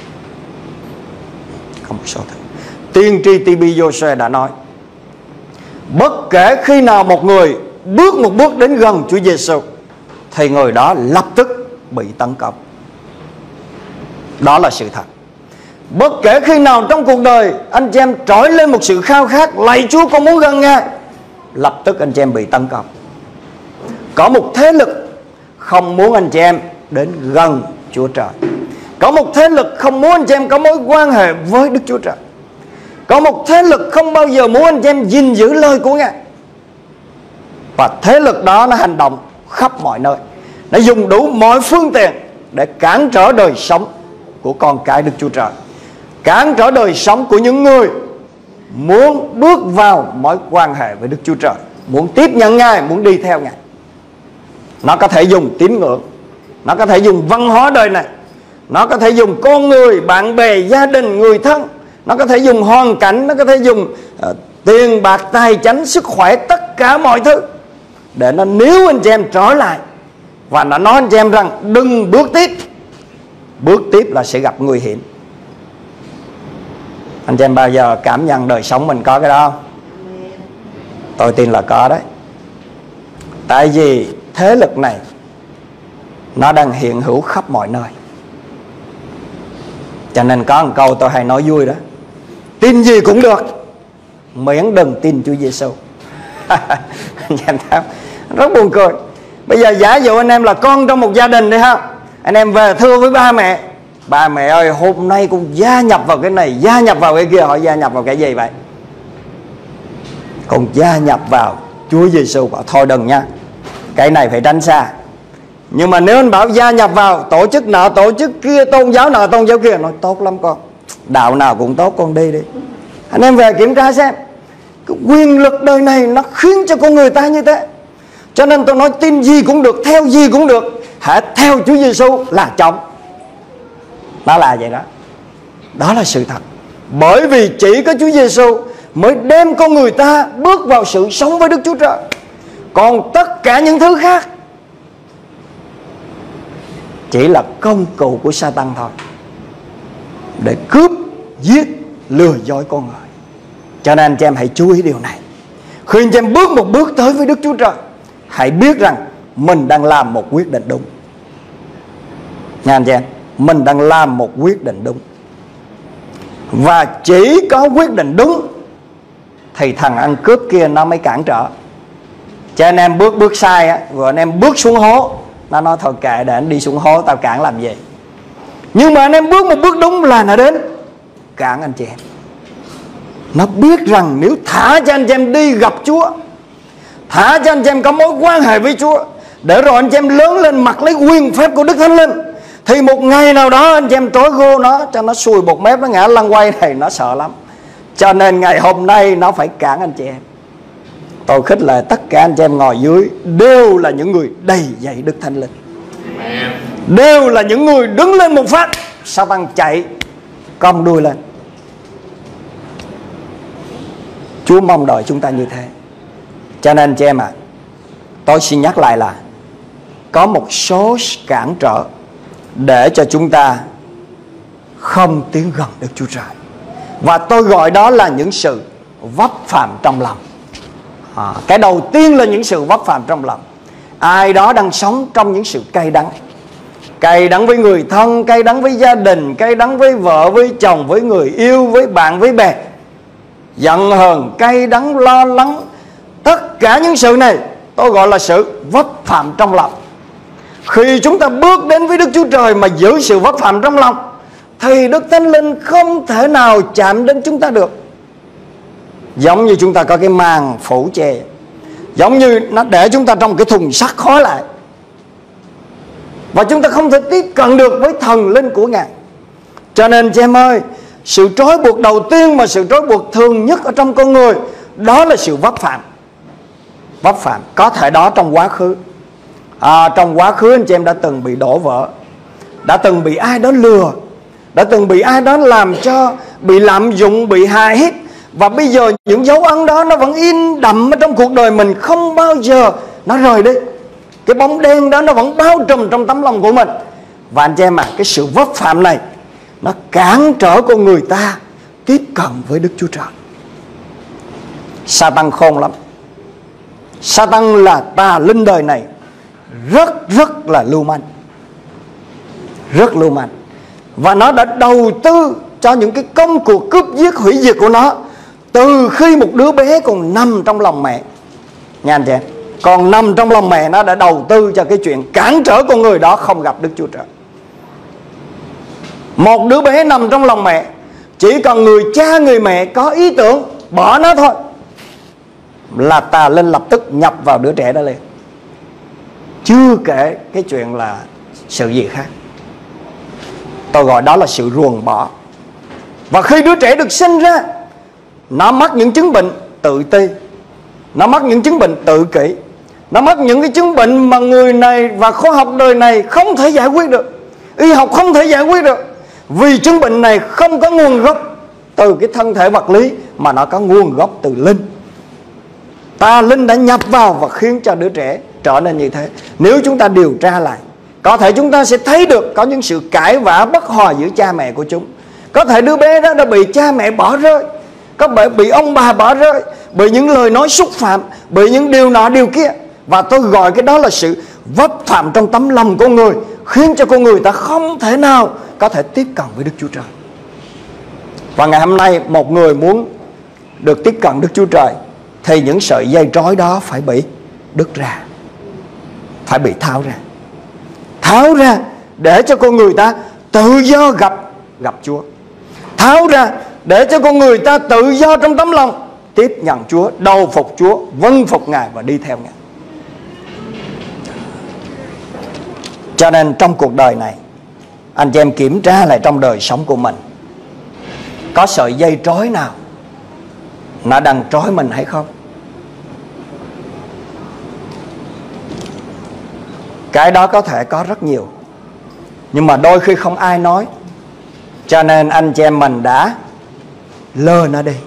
Có một số thứ. Tiên tri T B Joshua đã nói, bất kể khi nào một người bước một bước đến gần Chúa Giêsu thì người đó lập tức bị tấn công. Đó là sự thật. Bất kể khi nào trong cuộc đời anh chị em trỗi lên một sự khao khát, lạy Chúa con muốn gần Ngài, lập tức anh chị em bị tấn công. Có một thế lực không muốn anh chị em đến gần Chúa Trời. Có một thế lực không muốn anh chị em có mối quan hệ với Đức Chúa Trời. Có một thế lực không bao giờ muốn anh chị em gìn giữ lời của Ngài. Và thế lực đó nó hành động khắp mọi nơi. Nó dùng đủ mọi phương tiện để cản trở đời sống của con cái Đức Chúa Trời, cản trở đời sống của những người muốn bước vào mối quan hệ với Đức Chúa Trời, muốn tiếp nhận Ngài, muốn đi theo Ngài. Nó có thể dùng tín ngưỡng, nó có thể dùng văn hóa đời này, nó có thể dùng con người, bạn bè, gia đình, người thân, nó có thể dùng hoàn cảnh, nó có thể dùng uh, tiền bạc, tài chánh, sức khỏe, tất cả mọi thứ để nó níu anh chị em trở lại. Và nó nói anh chị em rằng đừng bước tiếp. Bước tiếp là sẽ gặp nguy hiểm. Anh chị em bao giờ cảm nhận đời sống mình có cái đó không? Tôi tin là có đấy. Tại vì thế lực này nó đang hiện hữu khắp mọi nơi. Cho nên có một câu tôi hay nói vui đó, tin gì cũng được, miễn đừng tin Chúa Giêsu. Anh em thấy rất buồn cười. Bây giờ giả dụ anh em là con trong một gia đình đi ha, anh em về thưa với ba mẹ, ba mẹ ơi hôm nay con gia nhập vào cái này, gia nhập vào cái kia. Họ gia nhập vào cái gì vậy? Con gia nhập vào Chúa Giêsu. Bảo thôi đừng nha, cái này phải tránh xa. Nhưng mà nếu anh bảo gia nhập vào tổ chức nọ tổ chức kia, tôn giáo nọ tôn giáo kia, nói tốt lắm con, đạo nào cũng tốt, con đi đi. Anh em về kiểm tra xem, cái quyền lực đời này nó khiến cho con người ta như thế. Cho nên tôi nói tin gì cũng được, theo gì cũng được, hãy theo Chúa Giêsu là chồng. Đó là vậy đó. Đó là sự thật. Bởi vì chỉ có Chúa Giêsu mới đem con người ta bước vào sự sống với Đức Chúa Trời. Còn tất cả những thứ khác chỉ là công cụ của Sa-tan thôi, để cướp, giết, lừa dối con người. Cho nên anh chị em hãy chú ý điều này. Khi anh chị em bước một bước tới với Đức Chúa Trời, hãy biết rằng mình đang làm một quyết định đúng. Nha anh chị em, mình đang làm một quyết định đúng. Và chỉ có quyết định đúng thì thằng ăn cướp kia nó mới cản trở. Cho anh em bước bước sai á, rồi anh em bước xuống hố, nó nói thôi kệ, để anh đi xuống hố, tao cản làm gì. Nhưng mà anh em bước một bước đúng là nó đến cản anh chị em. Nó biết rằng nếu thả cho anh chị em đi gặp Chúa, thả cho anh chị em có mối quan hệ với Chúa, để rồi anh chị em lớn lên mặc lấy quyền phép của Đức Thánh Linh, thì một ngày nào đó anh chị em trói gô nó, cho nó sùi bột mép, nó ngã lăn quay này, nó sợ lắm. Cho nên ngày hôm nay nó phải cản anh chị em. Tôi khích lệ tất cả anh chị em ngồi dưới đều là những người đầy dạy Đức Thánh Linh. Amen. Đều là những người đứng lên một phát, Sa-tan chạy cong đuôi lên. Chúa mong đợi chúng ta như thế. Cho nên chị em ạ, à, tôi xin nhắc lại là có một số cản trở để cho chúng ta không tiến gần Đức Chúa Trời. Và tôi gọi đó là những sự vấp phạm trong lòng. à, Cái đầu tiên là những sự vấp phạm trong lòng. Ai đó đang sống trong những sự cay đắng. Cay đắng với người thân, cay đắng với gia đình, cay đắng với vợ, với chồng, với người yêu, với bạn, với bè. Giận hờn, cay đắng, lo lắng. Tất cả những sự này tôi gọi là sự vấp phạm trong lòng. Khi chúng ta bước đến với Đức Chúa Trời mà giữ sự vấp phạm trong lòng, thì Đức Thánh Linh không thể nào chạm đến chúng ta được. Giống như chúng ta có cái màn phủ che, giống như nó để chúng ta trong cái thùng sắt khói lại, và chúng ta không thể tiếp cận được với thần linh của Ngài. Cho nên chị em ơi, sự trói buộc đầu tiên mà sự trói buộc thường nhất ở trong con người, đó là sự vấp phạm. Vấp phạm có thể đó trong quá khứ. à, Trong quá khứ anh chị em đã từng bị đổ vỡ, đã từng bị ai đó lừa, đã từng bị ai đó làm cho bị lạm dụng, bị hại hiếp. Và bây giờ những dấu ấn đó nó vẫn in đậm ở trong cuộc đời mình, không bao giờ nó rời đi. Cái bóng đen đó nó vẫn bao trùm trong tấm lòng của mình. Và anh chị em à, cái sự vấp phạm này nó cản trở con người ta tiếp cận với Đức Chúa Trời. Sa-tan khôn lắm. Sa-tan là tà linh đời này, rất rất là lưu manh, rất lưu manh. Và nó đã đầu tư cho những cái công cuộc cướp giết hủy diệt của nó từ khi một đứa bé còn nằm trong lòng mẹ. Nha anh chị em, còn nằm trong lòng mẹ, nó đã đầu tư cho cái chuyện cản trở con người đó không gặp Đức Chúa Trời. Một đứa bé nằm trong lòng mẹ, chỉ cần người cha người mẹ có ý tưởng bỏ nó thôi là tà linh lập tức nhập vào đứa trẻ đó liền. Chưa kể cái chuyện là sự gì khác. Tôi gọi đó là sự ruồng bỏ. Và khi đứa trẻ được sinh ra, nó mắc những chứng bệnh tự ti, nó mắc những chứng bệnh tự kỷ, nó mắc những cái chứng bệnh mà người này và khoa học đời này không thể giải quyết được, y học không thể giải quyết được. Vì chứng bệnh này không có nguồn gốc từ cái thân thể vật lý, mà nó có nguồn gốc từ linh. Tà linh đã nhập vào và khiến cho đứa trẻ trở nên như thế. Nếu chúng ta điều tra lại, có thể chúng ta sẽ thấy được có những sự cãi vã bất hòa giữa cha mẹ của chúng. Có thể đứa bé đó đã bị cha mẹ bỏ rơi, có thể bị ông bà bỏ rơi, bởi những lời nói xúc phạm, bởi những điều nọ điều kia. Và tôi gọi cái đó là sự vấp phạm trong tấm lòng con người, khiến cho con người ta không thể nào có thể tiếp cận với Đức Chúa Trời. Và ngày hôm nay một người muốn được tiếp cận Đức Chúa Trời, thì những sợi dây trói đó phải bị đứt ra, phải bị tháo ra. Tháo ra để cho con người ta tự do gặp gặp Chúa. Tháo ra để cho con người ta tự do trong tấm lòng tiếp nhận Chúa, đầu phục Chúa, vâng phục Ngài và đi theo Ngài. Cho nên trong cuộc đời này, anh chị em kiểm tra lại trong đời sống của mình, có sợi dây trói nào nó đang trói mình hay không? Cái đó có thể có rất nhiều, nhưng mà đôi khi không ai nói. Cho nên anh chị em mình đã lơ nó đi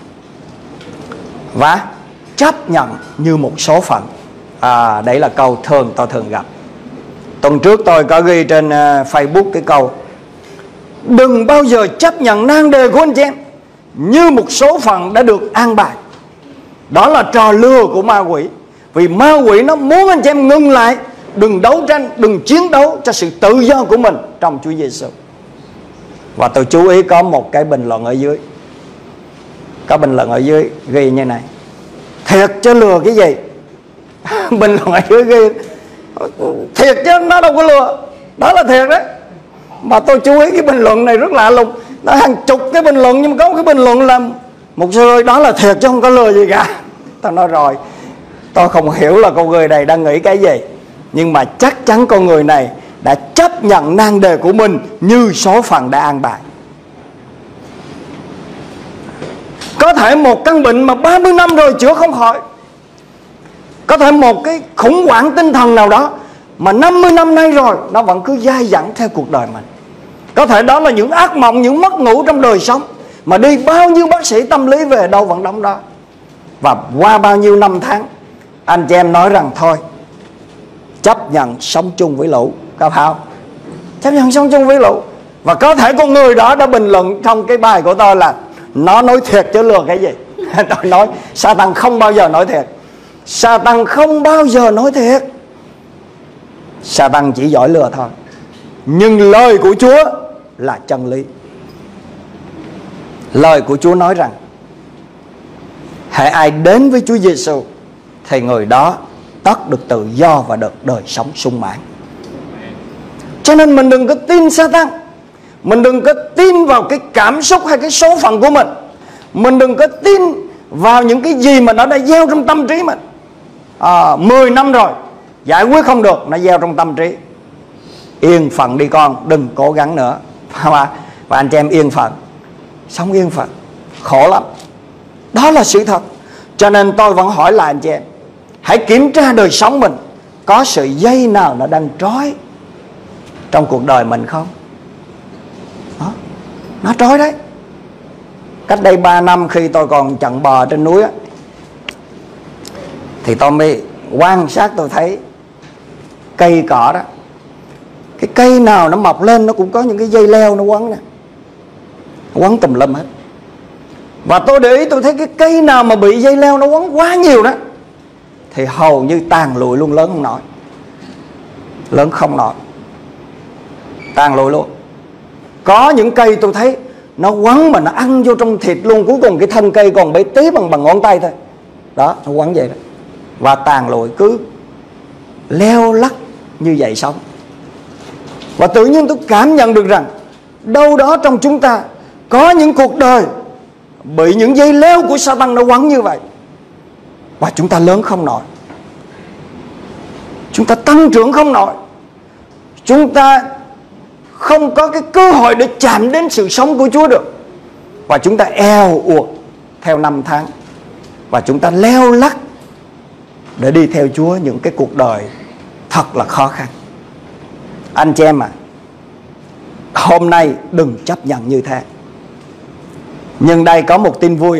và chấp nhận như một số phận. À, đấy là câu thường tôi thường gặp. Tuần trước tôi có ghi trên uh, Facebook cái câu: đừng bao giờ chấp nhận nan đề của anh chị em như một số phận đã được an bài. Đó là trò lừa của ma quỷ. Vì ma quỷ nó muốn anh chị em ngừng lại, đừng đấu tranh, đừng chiến đấu cho sự tự do của mình trong Chúa Giêsu. Và tôi chú ý có một cái bình luận ở dưới, có bình luận ở dưới ghi như này: thiệt chứ lừa cái gì. Bình luận ở dưới ghi thiệt chứ nó đâu có lừa, đó là thiệt đấy. Mà tôi chú ý cái bình luận này rất lạ lùng, nó hàng chục cái bình luận, nhưng mà có một cái bình luận là: một sư ơi, đó là thiệt chứ không có lừa gì cả. Tôi nói rồi, tôi không hiểu là con người này đang nghĩ cái gì, nhưng mà chắc chắn con người này đã chấp nhận nan đề của mình như số phận đã an bài. Có thể một căn bệnh mà ba mươi năm rồi chữa không khỏi, có thể một cái khủng hoảng tinh thần nào đó mà năm mươi năm nay rồi nó vẫn cứ dai dẳng theo cuộc đời mình. Có thể đó là những ác mộng, những mất ngủ trong đời sống mà đi bao nhiêu bác sĩ tâm lý về đâu vẫn đóng đó. Và qua bao nhiêu năm tháng anh chị em nói rằng thôi, chấp nhận sống chung với lũ, có phải không? Chấp nhận sống chung với lũ. Và có thể con người đó đã bình luận trong cái bài của tôi là nó nói thiệt chứ lừa cái gì. Tôi nói Sa-tan không bao giờ nói thiệt. Sa-tan không bao giờ nói thiệt. Sa-tan chỉ giỏi lừa thôi. Nhưng lời của Chúa là chân lý. Lời của Chúa nói rằng hễ ai đến với Chúa Giêsu thì người đó tất được tự do và được đời sống sung mãn. Cho nên mình đừng có tin Sa-tan. Mình đừng có tin vào cái cảm xúc hay cái số phận của mình. Mình đừng có tin vào những cái gì mà nó đã gieo trong tâm trí mình. à, mười năm rồi giải quyết không được, nó gieo trong tâm trí. Yên phận đi con, đừng cố gắng nữa. Và anh chị em yên phận, sống yên phận, khổ lắm. Đó là sự thật. Cho nên tôi vẫn hỏi lại anh chị em, hãy kiểm tra đời sống mình, có sợi dây nào nó đang trói trong cuộc đời mình không? Đó, nó trói đấy. Cách đây ba năm khi tôi còn chặn bò trên núi á, thì tôi mới quan sát, tôi thấy cây cỏ đó, cái cây nào nó mọc lên nó cũng có những cái dây leo nó quấn nè, quấn tùm lum hết. Và tôi để ý tôi thấy cái cây nào mà bị dây leo nó quấn quá nhiều đó thì hầu như tàn lụi luôn, lớn không nổi. Lớn không nổi, tàn lụi luôn. Có những cây tôi thấy nó quấn mà nó ăn vô trong thịt luôn, cuối cùng cái thân cây còn bé tí bằng bằng ngón tay thôi. Đó, nó quấn vậy đó. Và tàn lụi cứ leo lắc như vậy sống. Và tự nhiên tôi cảm nhận được rằng đâu đó trong chúng ta có những cuộc đời bị những dây leo của Sa-tan nó quấn như vậy. Và chúng ta lớn không nổi, chúng ta tăng trưởng không nổi, chúng ta không có cái cơ hội để chạm đến sự sống của Chúa được. Và chúng ta eo uột theo năm tháng, và chúng ta leo lắc để đi theo Chúa những cái cuộc đời thật là khó khăn. Anh chị em à, hôm nay đừng chấp nhận như thế. Nhưng đây có một tin vui.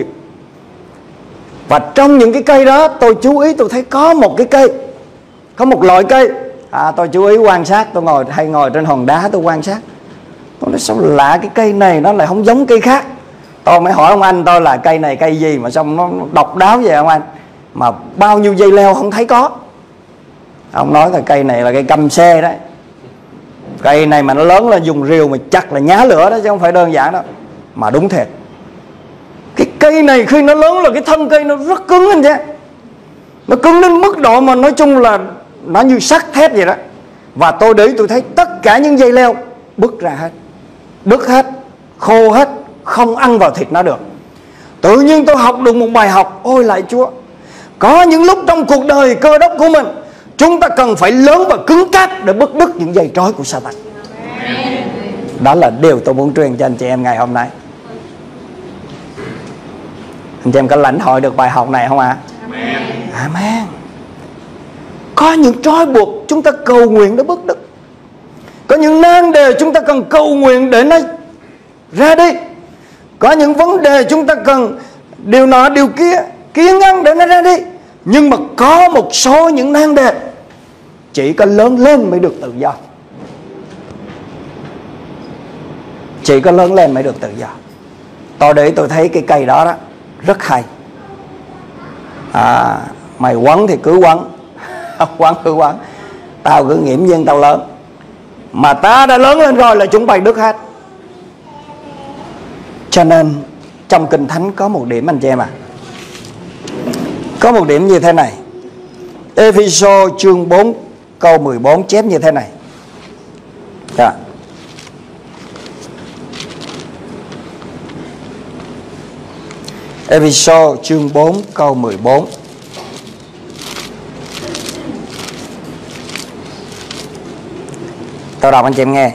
Và trong những cái cây đó tôi chú ý, tôi thấy có một cái cây, có một loại cây à, tôi chú ý quan sát. Tôi ngồi hay ngồi trên hòn đá tôi quan sát. Tôi nói sao lạ, cái cây này nó lại không giống cây khác. Tôi mới hỏi ông anh tôi là cây này cây gì mà sao nó độc đáo vậy ông anh, mà bao nhiêu dây leo không thấy có. Ông nói là cây này là cây căm xe đấy. Cây này mà nó lớn là dùng rìu mà chặt là nhá lửa đó, chứ không phải đơn giản đâu. Mà đúng thiệt, cái cây này khi nó lớn là cái thân cây nó rất cứng anh chứ. Nó cứng đến mức độ mà nói chung là nó như sắt thép vậy đó. Và tôi để ý tôi thấy tất cả những dây leo bứt ra hết, đứt hết, khô hết, không ăn vào thịt nó được. Tự nhiên tôi học được một bài học. Ôi lạy Chúa, có những lúc trong cuộc đời Cơ Đốc của mình, chúng ta cần phải lớn và cứng cáp để bứt đứt những dây trói của Sa-tan. Đó là điều tôi muốn truyền cho anh chị em ngày hôm nay. Anh chị em có lãnh hội được bài học này không ạ? À? Amen. Có những trói buộc chúng ta cầu nguyện để bứt đứt. Có những nan đề chúng ta cần cầu nguyện để nó ra đi. Có những vấn đề chúng ta cần điều nọ điều kia kiêng ăn để nó ra đi. Nhưng mà có một số những nan đề chỉ có lớn lên mới được tự do. Chỉ có lớn lên mới được tự do. Tôi để tôi thấy cái cây đó đó rất hay. À, mày quấn thì cứ quấn, quấn cứ quấn, tao cứ nghiễm nhiên tao lớn. Mà ta đã lớn lên rồi là chúng bày đứt hết. Cho nên trong Kinh Thánh có một điểm anh chị em à, có một điểm như thế này. Ê-phê-sô chương bốn câu mười bốn chép như thế này. Dạ. Ê-phê-sô chương bốn câu mười bốn. Tôi đọc anh chị em nghe.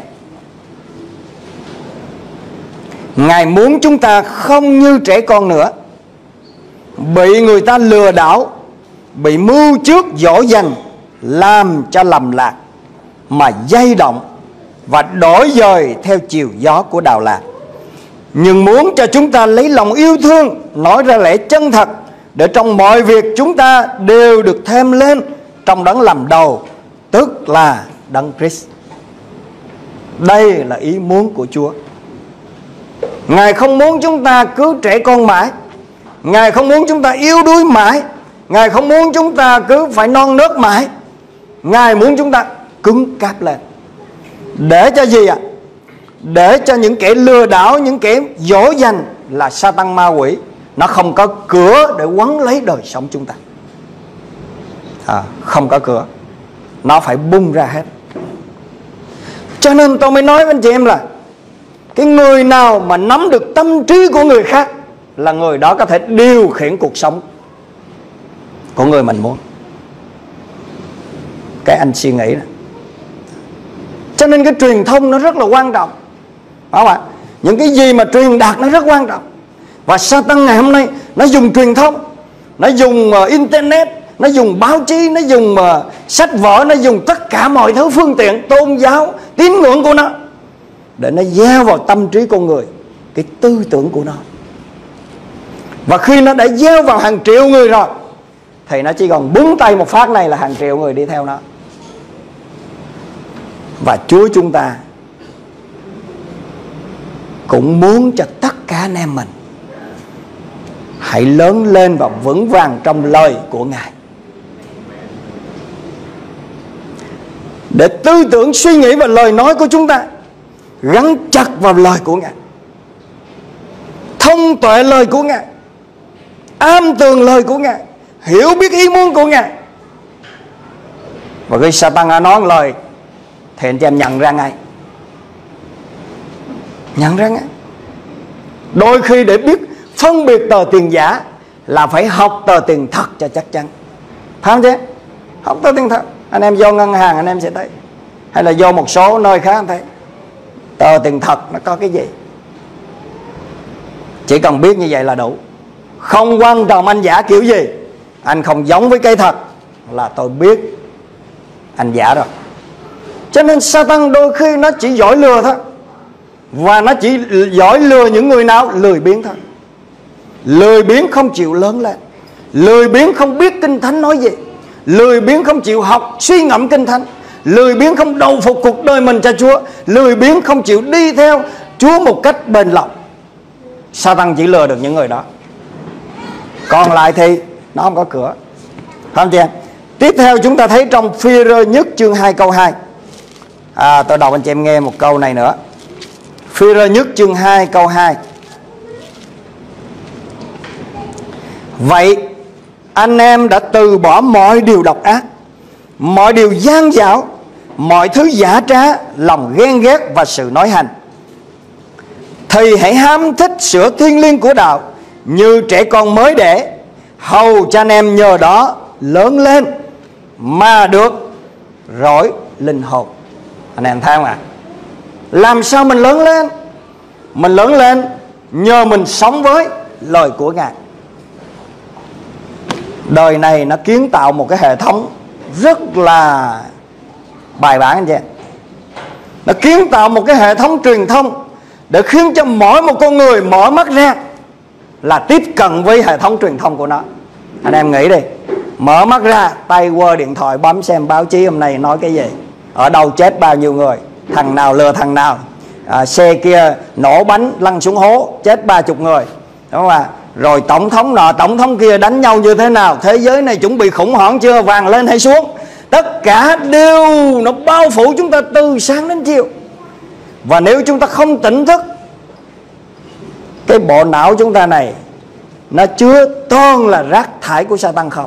Ngài muốn chúng ta không như trẻ con nữa, bị người ta lừa đảo, bị mưu trước dỗ dành, làm cho lầm lạc, mà dây động và đổi dời theo chiều gió của đạo lạc. Nhưng muốn cho chúng ta lấy lòng yêu thương, nói ra lẽ chân thật để trong mọi việc chúng ta đều được thêm lên trong đấng làm đầu, tức là đấng Christ. Đây là ý muốn của Chúa. Ngài không muốn chúng ta cứ trẻ con mãi, Ngài không muốn chúng ta yếu đuối mãi, Ngài không muốn chúng ta cứ phải non nớt mãi. Ngài muốn chúng ta cứng cáp lên. Để cho gì ạ? À? Để cho những kẻ lừa đảo, những kẻ dỗ dành là Sa-tan ma quỷ, nó không có cửa để quấn lấy đời sống chúng ta. à, Không có cửa, nó phải bung ra hết. Cho nên tôi mới nói với anh chị em là cái người nào mà nắm được tâm trí của người khác là người đó có thể điều khiển cuộc sống của người mình muốn. Cái anh suy nghĩ đó. Cho nên cái truyền thông nó rất là quan trọng, phải không ạ? Những cái gì mà truyền đạt nó rất quan trọng. Và Sa-tan ngày hôm nay nó dùng truyền thông, nó dùng uh, internet, nó dùng báo chí, nó dùng uh, sách vở, nó dùng tất cả mọi thứ phương tiện tôn giáo, tín ngưỡng của nó để nó gieo vào tâm trí con người cái tư tưởng của nó. Và khi nó đã gieo vào hàng triệu người rồi thì nó chỉ còn búng tay một phát này là hàng triệu người đi theo nó. Và Chúa chúng ta cũng muốn cho tất cả anh em mình hãy lớn lên và vững vàng trong lời của Ngài, để tư tưởng, suy nghĩ và lời nói của chúng ta gắn chặt vào lời của Ngài, thông tuệ lời của Ngài, am tường lời của Ngài, hiểu biết ý muốn của Ngài. Và khi Sa-tan nói lời thì anh chị em nhận ra ngay, nhận ra ngay. Đôi khi để biết phân biệt tờ tiền giả là phải học tờ tiền thật cho chắc chắn, phải không chứ? Học tờ tiền thật. Anh em vô ngân hàng anh em sẽ thấy, hay là vô một số nơi khác anh thấy tờ tiền thật nó có cái gì. Chỉ cần biết như vậy là đủ. Không quan trọng anh giả kiểu gì, anh không giống với cái thật là tôi biết anh giả rồi. Cho nên Sa-tan đôi khi nó chỉ giỏi lừa thôi. Và nó chỉ giỏi lừa những người nào lười biếng thôi. Lười biếng không chịu lớn lên, lười biếng không biết Kinh Thánh nói gì, lười biếng không chịu học suy ngẫm Kinh Thánh, lười biếng không đầu phục cuộc đời mình cho Chúa, lười biếng không chịu đi theo Chúa một cách bền lòng. Sa-tan chỉ lừa được những người đó, còn lại thì nó không có cửa. Không chị em? Tiếp theo chúng ta thấy trong Phi-rơ nhất chương hai câu hai. à, Tôi đọc anh chị em nghe một câu này nữa. Phi-rơ nhất chương hai câu hai. Vậy anh em đã từ bỏ mọi điều độc ác, mọi điều gian dảo, mọi thứ giả trá, lòng ghen ghét và sự nói hành, thì hãy ham thích sữa thiêng liêng của đạo như trẻ con mới đẻ, hầu cho anh em nhờ đó lớn lên mà được rỗi linh hồn. Anh em thấy không ạ? À? Làm sao mình lớn lên? Mình lớn lên nhờ mình sống với lời của Ngài. Đời này nó kiến tạo một cái hệ thống rất là bài bản anh chị. Nó kiến tạo một cái hệ thống truyền thông để khiến cho mỗi một con người mở mắt ra là tiếp cận với hệ thống truyền thông của nó. Anh em nghĩ đi, mở mắt ra tay quơ điện thoại bấm xem báo chí hôm nay nói cái gì, ở đâu chết bao nhiêu người, thằng nào lừa thằng nào, à, xe kia nổ bánh lăn xuống hố chết ba chục người, đúng không ạ? Rồi tổng thống nọ tổng thống kia đánh nhau như thế nào, thế giới này chuẩn bị khủng hoảng chưa, vàng lên hay xuống. Tất cả đều nó bao phủ chúng ta từ sáng đến chiều. Và nếu chúng ta không tỉnh thức, cái bộ não chúng ta này nó chứa toàn là rác thải của Sa-tan không.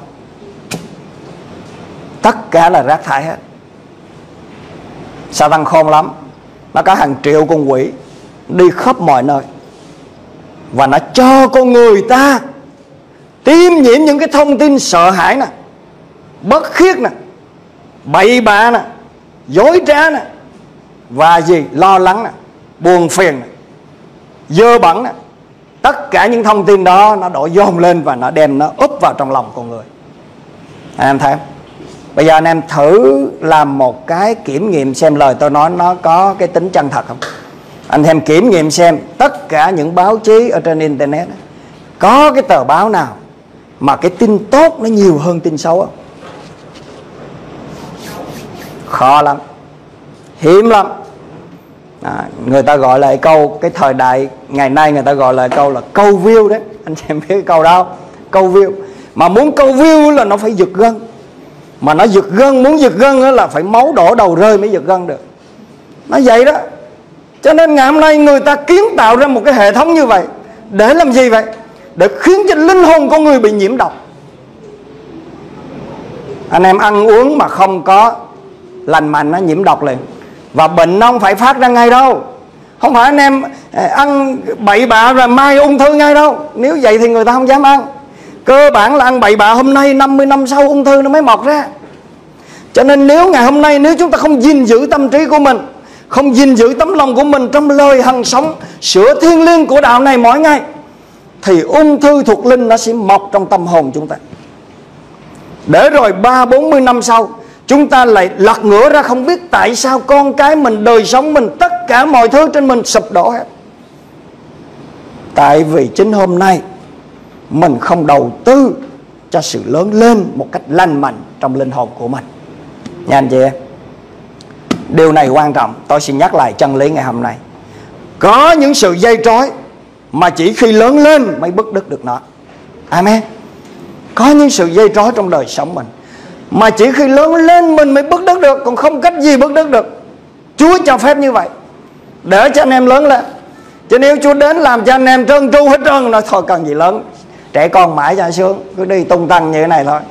Tất cả là rác thải hết. Sa-tan khôn lắm, nó có hàng triệu con quỷ đi khắp mọi nơi, và nó cho con người ta tiêm nhiễm những cái thông tin sợ hãi nè, bất khiết nè, bậy bạ nè, dối trá nè, và gì lo lắng nè, buồn phiền nè, dơ bẩn nè. Tất cả những thông tin đó nó đổ dồn lên và nó đem nó úp vào trong lòng con người. Anh em thấy không? Bây giờ anh em thử làm một cái kiểm nghiệm xem lời tôi nói nó có cái tính chân thật không. Anh em kiểm nghiệm xem tất cả những báo chí ở trên internet có cái tờ báo nào mà cái tin tốt nó nhiều hơn tin xấu không? Khó lắm, hiếm lắm. À, người ta gọi là câu, cái thời đại ngày nay người ta gọi là câu là câu view đấy. Anh xem biết cái câu đó không? Câu view. Mà muốn câu view là nó phải giật gân. Mà nó giật gân, muốn giật gân là phải máu đổ đầu rơi mới giật gân được. Nó vậy đó. Cho nên ngày hôm nay người ta kiến tạo ra một cái hệ thống như vậy. Để làm gì vậy? Để khiến cho linh hồn con người bị nhiễm độc. Anh em ăn uống mà không có lành mạnh nó nhiễm độc liền. Và bệnh nó không phải phát ra ngay đâu. Không phải anh em ăn bậy bạ rồi mai ung thư ngay đâu. Nếu vậy thì người ta không dám ăn. Cơ bản là ăn bậy bạ hôm nay, năm mươi năm sau ung thư nó mới mọc ra. Cho nên nếu ngày hôm nay nếu chúng ta không gìn giữ tâm trí của mình, không gìn giữ tấm lòng của mình trong lời hằng sống sửa thiêng liêng của đạo này mỗi ngày, thì ung thư thuộc linh nó sẽ mọc trong tâm hồn chúng ta. Để rồi ba bốn mươi năm sau chúng ta lại lật ngửa ra không biết tại sao con cái mình, đời sống mình, tất cả mọi thứ trên mình sụp đổ hết. Tại vì chính hôm nay mình không đầu tư cho sự lớn lên một cách lành mạnh trong linh hồn của mình. Nha anh chị em, điều này quan trọng. Tôi xin nhắc lại chân lý ngày hôm nay. Có những sự dây trói mà chỉ khi lớn lên mới bứt đứt được nó. Amen. Có những sự dây trói trong đời sống mình mà chỉ khi lớn lên mình mới bứt đứt được, còn không cách gì bứt đứt được. Chúa cho phép như vậy để cho anh em lớn lên. Chứ nếu Chúa đến làm cho anh em trơn tru hết trơn, nói thôi cần gì lớn, trẻ con mãi cho sướng, cứ đi tung tăng như thế này thôi.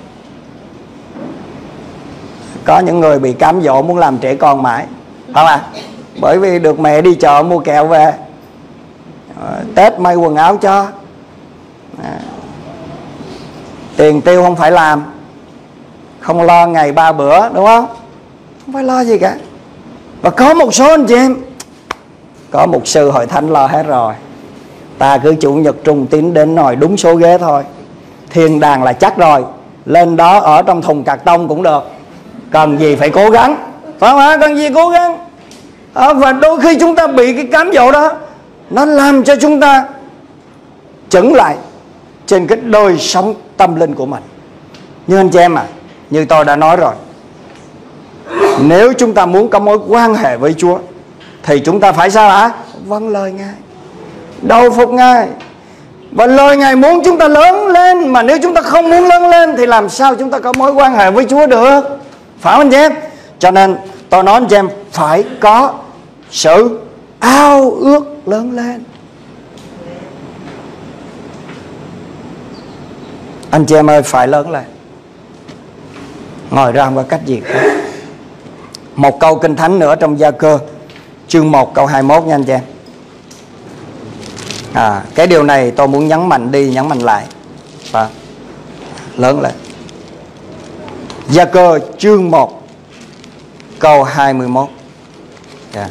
Có những người bị cám dỗ muốn làm trẻ con mãi, phải không ạ? Bởi vì được mẹ đi chợ mua kẹo về, Tết may quần áo cho, à, tiền tiêu không phải làm, không lo ngày ba bữa, đúng không? Không phải lo gì cả. Và có một số anh chị em, có một sư hội thánh lo hết rồi. Ta cứ chủ nhật trùng tín đến ngồi đúng số ghế thôi, thiên đàng là chắc rồi, lên đó ở trong thùng cạc tông cũng được, cần gì phải cố gắng, phải không ạ? Cần gì cố gắng. à, Và đôi khi chúng ta bị cái cám dỗ đó, nó làm cho chúng ta chững lại trên cái đời sống tâm linh của mình. Nhưng anh chị em à, như tôi đã nói rồi, nếu chúng ta muốn có mối quan hệ với Chúa thì chúng ta phải sao hả? Vâng lời Ngài, đầu phục Ngài. Và lời Ngài muốn chúng ta lớn lên. Mà nếu chúng ta không muốn lớn lên thì làm sao chúng ta có mối quan hệ với Chúa được? Phải không anh chị em? Cho nên tôi nói anh chị em phải có sự ao ước lớn lên. Anh chị em ơi, phải lớn lên. Ngồi ra không có cách gì khác. Một câu kinh thánh nữa trong Gia Cơ chương một câu hai mươi mốt nha anh chị em. À, cái điều này tôi muốn nhấn mạnh đi nhấn mạnh lại. Và lớn lên. Gia Cơ chương một câu hai mươi mốt. Yeah.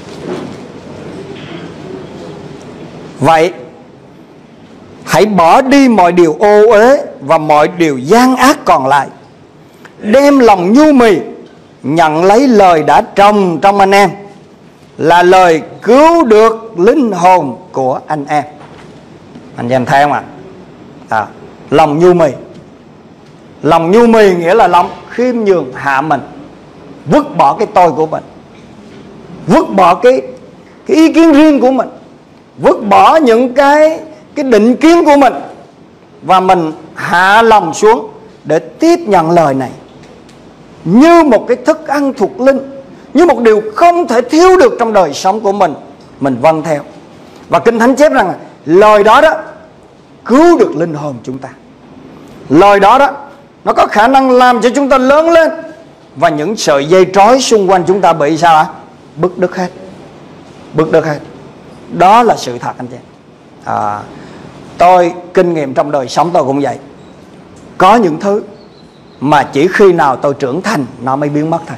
Vậy hãy bỏ đi mọi điều ô uế và mọi điều gian ác còn lại, đem lòng nhu mì nhận lấy lời đã trồng trong anh em, là lời cứu được linh hồn của anh em. Anh em thấy không ạ? À, lòng nhu mì. Lòng nhu mì nghĩa là lòng khiêm nhường hạ mình, vứt bỏ cái tôi của mình, vứt bỏ cái, cái ý kiến riêng của mình, vứt bỏ những cái, cái định kiến của mình, và mình hạ lòng xuống để tiếp nhận lời này như một cái thức ăn thuộc linh, như một điều không thể thiếu được trong đời sống của mình. Mình vâng theo. Và Kinh Thánh chép rằng lời đó đó cứu được linh hồn chúng ta. Lời đó đó nó có khả năng làm cho chúng ta lớn lên, và những sợi dây trói xung quanh chúng ta bị sao ạ? Bứt đứt hết. Bứt đứt hết. Đó là sự thật anh chị. à, Tôi kinh nghiệm trong đời sống tôi cũng vậy. Có những thứ mà chỉ khi nào tôi trưởng thành nó mới biến mất thôi.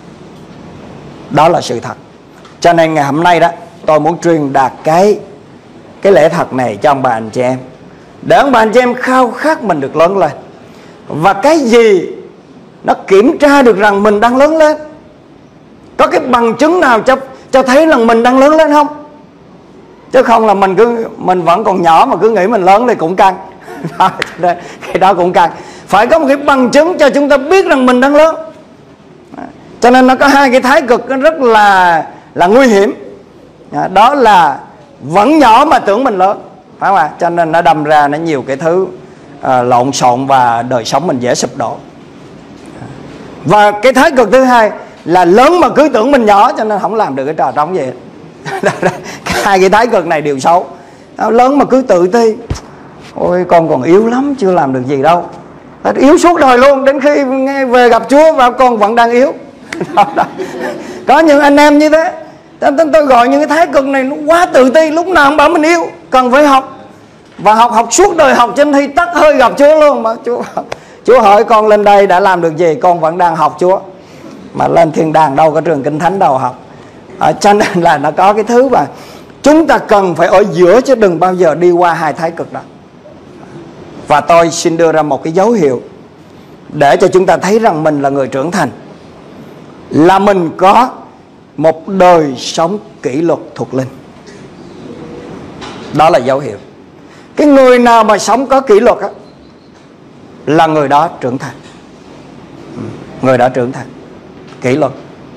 Đó là sự thật. Cho nên ngày hôm nay đó, tôi muốn truyền đạt cái Cái lẽ thật này cho ông bà anh chị em, để ông bà anh chị em khao khát mình được lớn lên. Và cái gì nó kiểm tra được rằng mình đang lớn lên? Có cái bằng chứng nào cho, cho thấy rằng mình đang lớn lên không? Chứ không là mình cứ Mình vẫn còn nhỏ mà cứ nghĩ mình lớn thì cũng căng. Cái đó cũng cần phải có một cái bằng chứng cho chúng ta biết rằng mình đang lớn. Cho nên nó có hai cái thái cực nó rất là là nguy hiểm. Đó là vẫn nhỏ mà tưởng mình lớn, phải không ạ? Cho nên nó đâm ra nó nhiều cái thứ à, lộn xộn và đời sống mình dễ sụp đổ. Và cái thái cực thứ hai là lớn mà cứ tưởng mình nhỏ, cho nên không làm được cái trò trống gì. Hai cái thái cực này đều xấu. Lớn mà cứ tự ti, ôi con còn yếu lắm, chưa làm được gì đâu. Yếu suốt đời luôn, đến khi nghe về gặp Chúa và con vẫn đang yếu. Có những anh em như thế. Tôi gọi những cái thái cực này nó quá tự ti, lúc nào cũng bảo mình yếu, cần phải học. Và học học suốt đời, học trên thi tắt hơi gặp Chúa luôn. Mà Chúa Chúa hỏi con lên đây đã làm được gì, con vẫn đang học Chúa. Mà lên thiên đàng đâu có trường kinh thánh đâu học. À, cho nên là nó có cái thứ mà chúng ta cần phải ở giữa, chứ đừng bao giờ đi qua hai thái cực đó. Và tôi xin đưa ra một cái dấu hiệu để cho chúng ta thấy rằng mình là người trưởng thành, là mình có một đời sống kỷ luật thuộc linh. Đó là dấu hiệu. Cái người nào mà sống có kỷ luật á, là người đó trưởng thành. Người đó trưởng thành. Kỷ luật.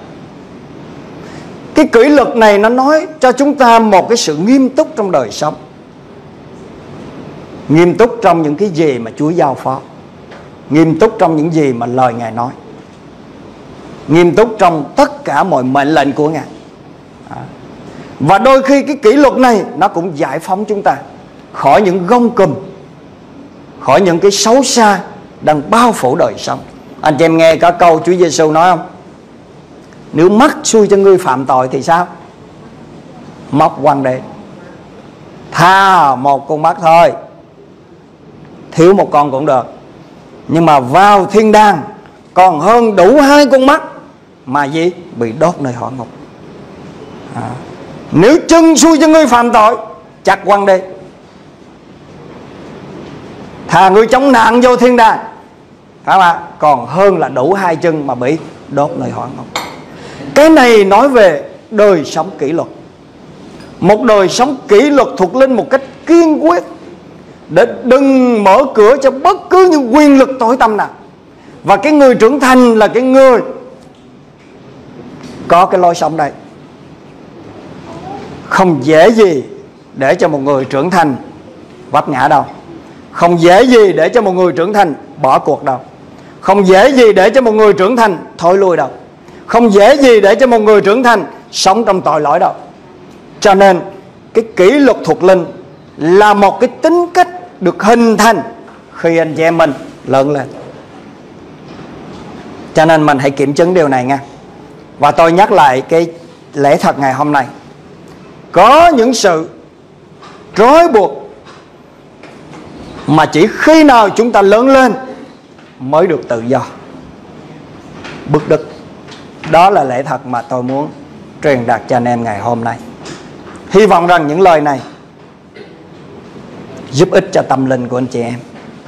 Cái kỷ luật này nó nói cho chúng ta một cái sự nghiêm túc trong đời sống. Nghiêm túc trong những cái gì mà Chúa giao phó. Nghiêm túc trong những gì mà lời Ngài nói. Nghiêm túc trong tất cả mọi mệnh lệnh của Ngài. Và đôi khi cái kỷ luật này nó cũng giải phóng chúng ta khỏi những gông cùm, khỏi những cái xấu xa đang bao phủ đời sống. Anh chị em nghe có câu Chúa Giêsu nói không? Nếu mắt xui cho ngươi phạm tội thì sao? Móc quăng đi. Tha một con mắt thôi, thiếu một con cũng được, nhưng mà vào thiên đàng còn hơn đủ hai con mắt mà gì? Bị đốt nơi hỏa ngục. à. Nếu chân xui cho ngươi phạm tội, chặt quăng đi. Thà ngươi chống nạn vô thiên đàng, phải không ạ? Còn hơn là đủ hai chân mà bị đốt nơi hỏa ngục. Cái này nói về đời sống kỷ luật. Một đời sống kỷ luật thuộc linh một cách kiên quyết, để đừng mở cửa cho bất cứ những quyền lực tối tăm nào. Và cái người trưởng thành là cái người có cái lối sống đây. Không dễ gì để cho một người trưởng thành vấp ngã đâu. Không dễ gì để cho một người trưởng thành bỏ cuộc đâu. Không dễ gì để cho một người trưởng thành thối lui đâu. Không dễ gì để cho một người trưởng thành sống trong tội lỗi đâu. Cho nên cái kỷ luật thuộc linh là một cái tính cách được hình thành khi anh chị em mình lớn lên. Cho nên mình hãy kiểm chứng điều này nha. Và tôi nhắc lại cái lễ thật ngày hôm nay. Có những sự trói buộc mà chỉ khi nào chúng ta lớn lên mới được tự do. Bức đức. Đó là lễ thật mà tôi muốn truyền đạt cho anh em ngày hôm nay. Hy vọng rằng những lời này giúp ích cho tâm linh của anh chị em.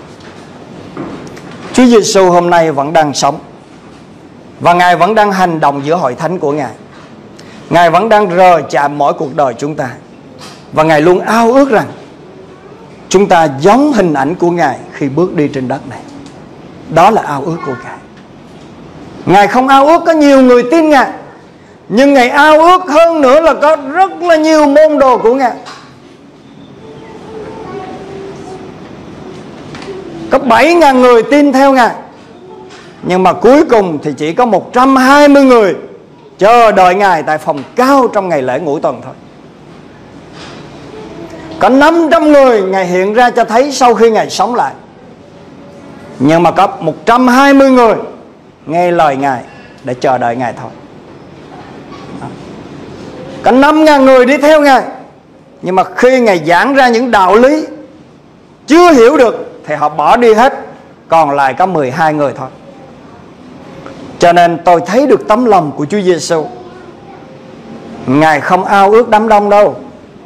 Chúa Giêsu hôm nay vẫn đang sống, và Ngài vẫn đang hành động giữa hội thánh của Ngài. Ngài vẫn đang rờ chạm mỗi cuộc đời chúng ta. Và Ngài luôn ao ước rằng chúng ta giống hình ảnh của Ngài khi bước đi trên đất này. Đó là ao ước của Ngài. Ngài không ao ước có nhiều người tin Ngài, nhưng Ngài ao ước hơn nữa là có rất là nhiều môn đồ của Ngài. Có bảy ngàn người tin theo Ngài, nhưng mà cuối cùng thì chỉ có một trăm hai mươi người chờ đợi Ngài tại phòng cao trong ngày lễ ngũ tuần thôi. Có năm trăm người Ngài hiện ra cho thấy sau khi Ngài sống lại, nhưng mà có một trăm hai mươi người nghe lời Ngài để chờ đợi Ngài thôi. Có năm ngàn người đi theo Ngài, nhưng mà khi Ngài giảng ra những đạo lý chưa hiểu được thì họ bỏ đi hết, còn lại có mười hai người thôi. Cho nên tôi thấy được tấm lòng của Chúa Giêsu. Ngài không ao ước đám đông đâu,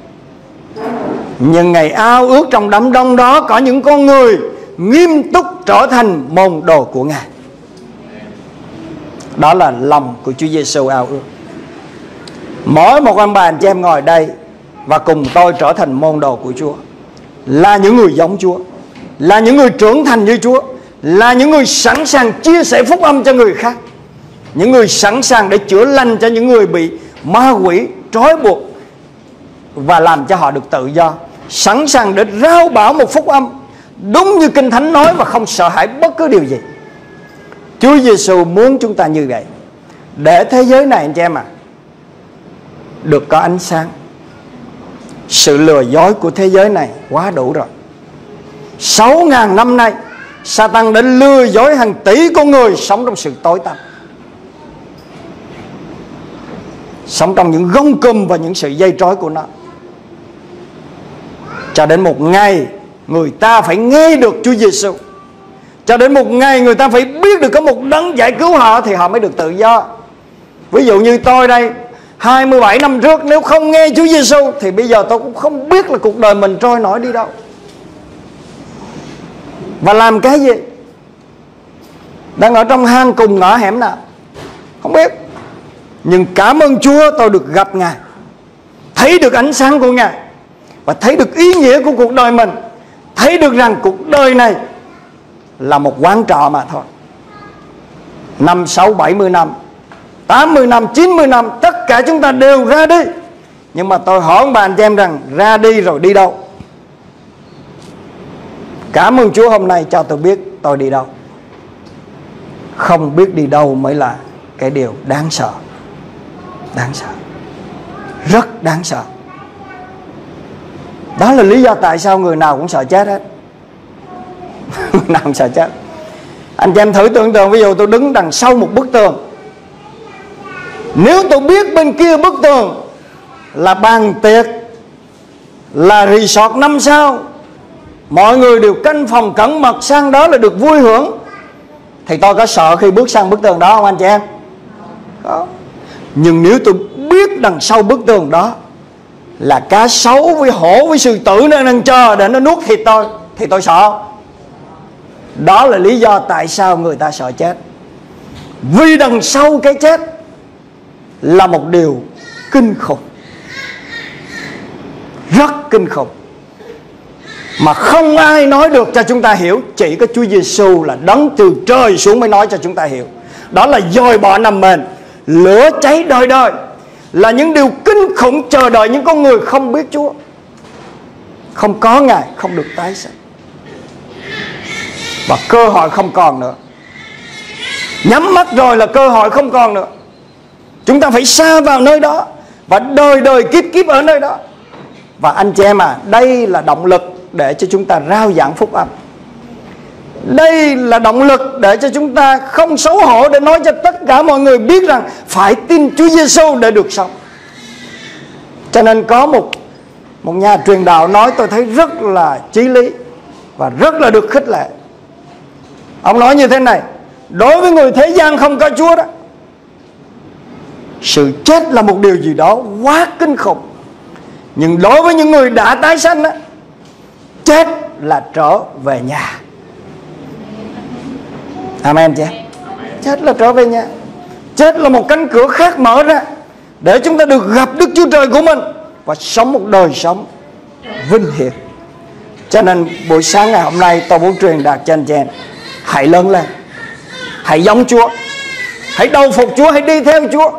nhưng Ngài ao ước trong đám đông đó có những con người nghiêm túc trở thành môn đồ của Ngài. Đó là lòng của Chúa Giêsu ao ước. Mỗi một anh bà anh chị em ngồi đây và cùng tôi trở thành môn đồ của Chúa là những người giống Chúa. là những người trưởng thành như Chúa, là những người sẵn sàng chia sẻ phúc âm cho người khác, những người sẵn sàng để chữa lành cho những người bị ma quỷ trói buộc và làm cho họ được tự do, sẵn sàng để rao bảo một phúc âm đúng như Kinh Thánh nói và không sợ hãi bất cứ điều gì. Chúa Giêsu muốn chúng ta như vậy, để thế giới này anh chị em à được có ánh sáng. Sự lừa dối của thế giới này quá đủ rồi. Sáu ngàn năm nay Satan đã lừa dối hàng tỷ con người sống trong sự tối tăm, sống trong những gông cùm và những sự dây trói của nó, cho đến một ngày người ta phải nghe được Chúa Giêsu, cho đến một ngày người ta phải biết được có một đấng giải cứu họ thì họ mới được tự do. Ví dụ như tôi đây, hai mươi bảy năm trước nếu không nghe Chúa Giêsu thì bây giờ tôi cũng không biết là cuộc đời mình trôi nổi đi đâu và làm cái gì, đang ở trong hang cùng ngõ hẻm nào không biết. Nhưng cảm ơn Chúa tôi được gặp Ngài, thấy được ánh sáng của Ngài và thấy được ý nghĩa của cuộc đời mình, thấy được rằng cuộc đời này là một quán trọ mà thôi. Năm, sáu, bảy mươi năm, tám mươi năm, chín mươi năm, tất cả chúng ta đều ra đi. Nhưng mà tôi hỏi ông bà anh chị em rằng ra đi rồi đi đâu? Cảm ơn Chúa hôm nay cho tôi biết tôi đi đâu. Không biết đi đâu mới là cái điều đáng sợ. Đáng sợ, rất đáng sợ. Đó là lý do tại sao người nào cũng sợ chết hết. Người nào cũng sợ chết. Anh chị em thử tưởng tượng, ví dụ tôi đứng đằng sau một bức tường, nếu tôi biết bên kia bức tường là bàn tiệc, là resort năm sao, mọi người đều canh phòng cẩn mật sang đó là được vui hưởng, thì tôi có sợ khi bước sang bức tường đó không anh chị em? Không. Nhưng nếu tôi biết đằng sau bức tường đó là cá sấu với hổ với sư tử nó đang chờ để nó nuốt thịt tôi, thì tôi sợ. Đó là lý do tại sao người ta sợ chết. Vì đằng sau cái chết là một điều kinh khủng, rất kinh khủng, mà không ai nói được cho chúng ta hiểu. Chỉ có Chúa Giêsu là đấng từ trời xuống mới nói cho chúng ta hiểu. Đó là dòi bọ nằm mền, lửa cháy đời đời, là những điều kinh khủng chờ đợi những con người không biết Chúa, không có Ngài, không được tái sinh, và cơ hội không còn nữa. Nhắm mắt rồi là cơ hội không còn nữa. Chúng ta phải sa vào nơi đó và đời đời kiếp kiếp ở nơi đó. Và anh chị em à, đây là động lực để cho chúng ta rao giảng phúc âm. Đây là động lực để cho chúng ta không xấu hổ để nói cho tất cả mọi người biết rằng phải tin Chúa Giêsu để được sống. Cho nên có một một nhà truyền đạo nói tôi thấy rất là chí lý và rất là được khích lệ. Ông nói như thế này: đối với người thế gian không có Chúa đó, sự chết là một điều gì đó quá kinh khủng. Nhưng đối với những người đã tái sanh đó, chết là trở về nhà. Amen chị. Chết là trở về nhà. Chết là một cánh cửa khác mở ra để chúng ta được gặp Đức Chúa Trời của mình và sống một đời sống vinh hiển. Cho nên buổi sáng ngày hôm nay tôi muốn truyền đạt cho anh chị em: hãy lớn lên, hãy giống Chúa, hãy đầu phục Chúa, hãy đi theo Chúa,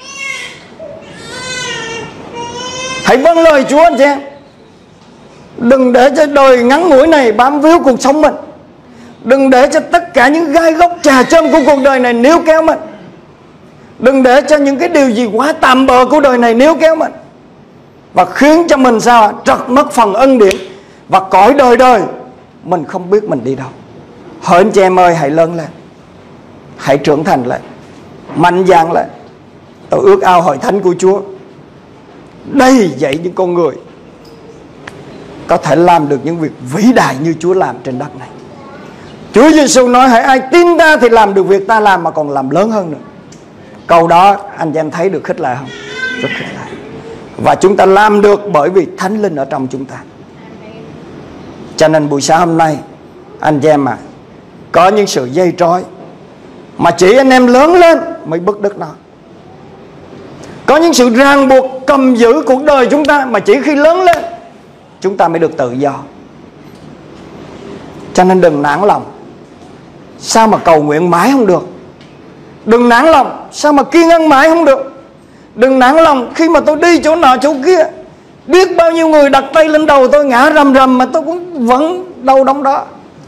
hãy vâng lời Chúa anh chị em. Đừng để cho đời ngắn ngủi này bám víu cuộc sống mình. Đừng để cho tất cả những gai góc trà trâm của cuộc đời này níu kéo mình. Đừng để cho những cái điều gì quá tạm bợ của đời này níu kéo mình và khiến cho mình sao trật mất phần ân điển và cõi đời đời mình không biết mình đi đâu. Hỡi anh chị em ơi, hãy lớn lên, hãy trưởng thành lại, mạnh dạn lại. Tôi ước ao hội thánh của Chúa đây dạy những con người có thể làm được những việc vĩ đại như Chúa làm trên đất này. Chúa Giêsu nói: hãy ai tin ta thì làm được việc ta làm mà còn làm lớn hơn nữa. Câu đó anh chị em thấy được khích lệ không? Rất khích lệ. Và chúng ta làm được bởi vì Thánh Linh ở trong chúng ta. Cho nên buổi sáng hôm nay anh chị em à, có những sự dây trói mà chỉ anh em lớn lên mới bứt đứt nó. Có những sự ràng buộc cầm giữ cuộc đời chúng ta mà chỉ khi lớn lên chúng ta mới được tự do. Cho nên đừng nản lòng. Sao mà cầu nguyện mãi không được? Đừng nản lòng. Sao mà kiên nhẫn mãi không được? Đừng nản lòng khi mà tôi đi chỗ nọ chỗ kia, biết bao nhiêu người đặt tay lên đầu tôi ngã rầm rầm mà tôi cũng vẫn đâu đóng đó.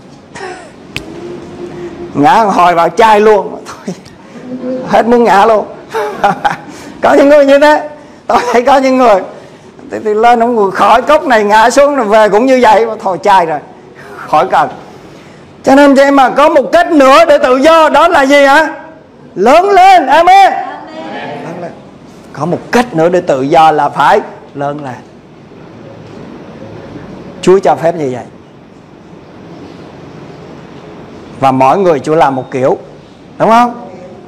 Ngã hồi vào chai luôn thôi, hết muốn ngã luôn. Có những người như thế. Tôi thấy có những người thì, thì lên ông người khỏi cốc này ngã xuống rồi về cũng như vậy, thôi chai rồi, khỏi cần. Cho nên chị mà có một cách nữa để tự do, đó là gì hả? Lớn lên. Amen. Lớn lên. Có một cách nữa để tự do là phải lớn lên. Chúa cho phép như vậy. Và mỗi người Chúa làm một kiểu, đúng không?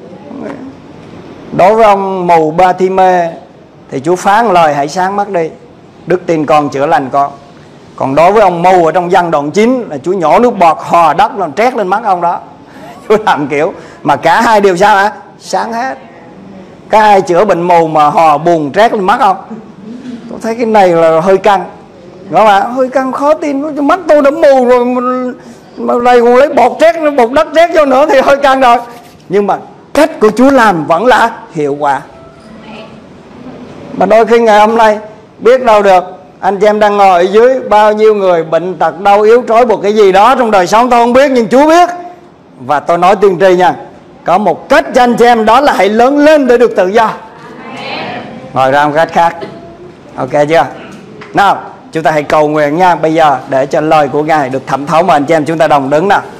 Đối với ông mù Ba-thi-mê thì Chúa phán lời hãy sáng mắt đi, đức tin con chữa lành con. Còn đối với ông mù ở trong Giăng đoạn chín là Chúa nhổ nước bọt hò đất làm trét lên mắt ông đó. Chúa làm kiểu mà cả hai đều sao hả? Sáng hết. Có ai chữa bệnh mù mà hò buồn trét lên mắt không? Tôi thấy cái này là hơi căng, đúng không ạ? Hơi căng, khó tin. Mắt tôi đã mù rồi mà này còn lấy bột trét, bột đất trét vô nữa thì hơi căng rồi. Nhưng mà cách của Chúa làm vẫn là hiệu quả. Mà đôi khi ngày hôm nay biết đâu được, anh chị em đang ngồi ở dưới, bao nhiêu người bệnh tật đau yếu trói buộc cái gì đó trong đời sống tôi không biết, nhưng Chúa biết. Và tôi nói tiên tri nha, có một cách cho anh chị em, đó là hãy lớn lên để được tự do. Ngồi ra một cách khác. Ok chưa? Nào, chúng ta hãy cầu nguyện nha bây giờ, để cho lời của Ngài được thẩm thấu mà anh chị em chúng ta đồng đứng nào.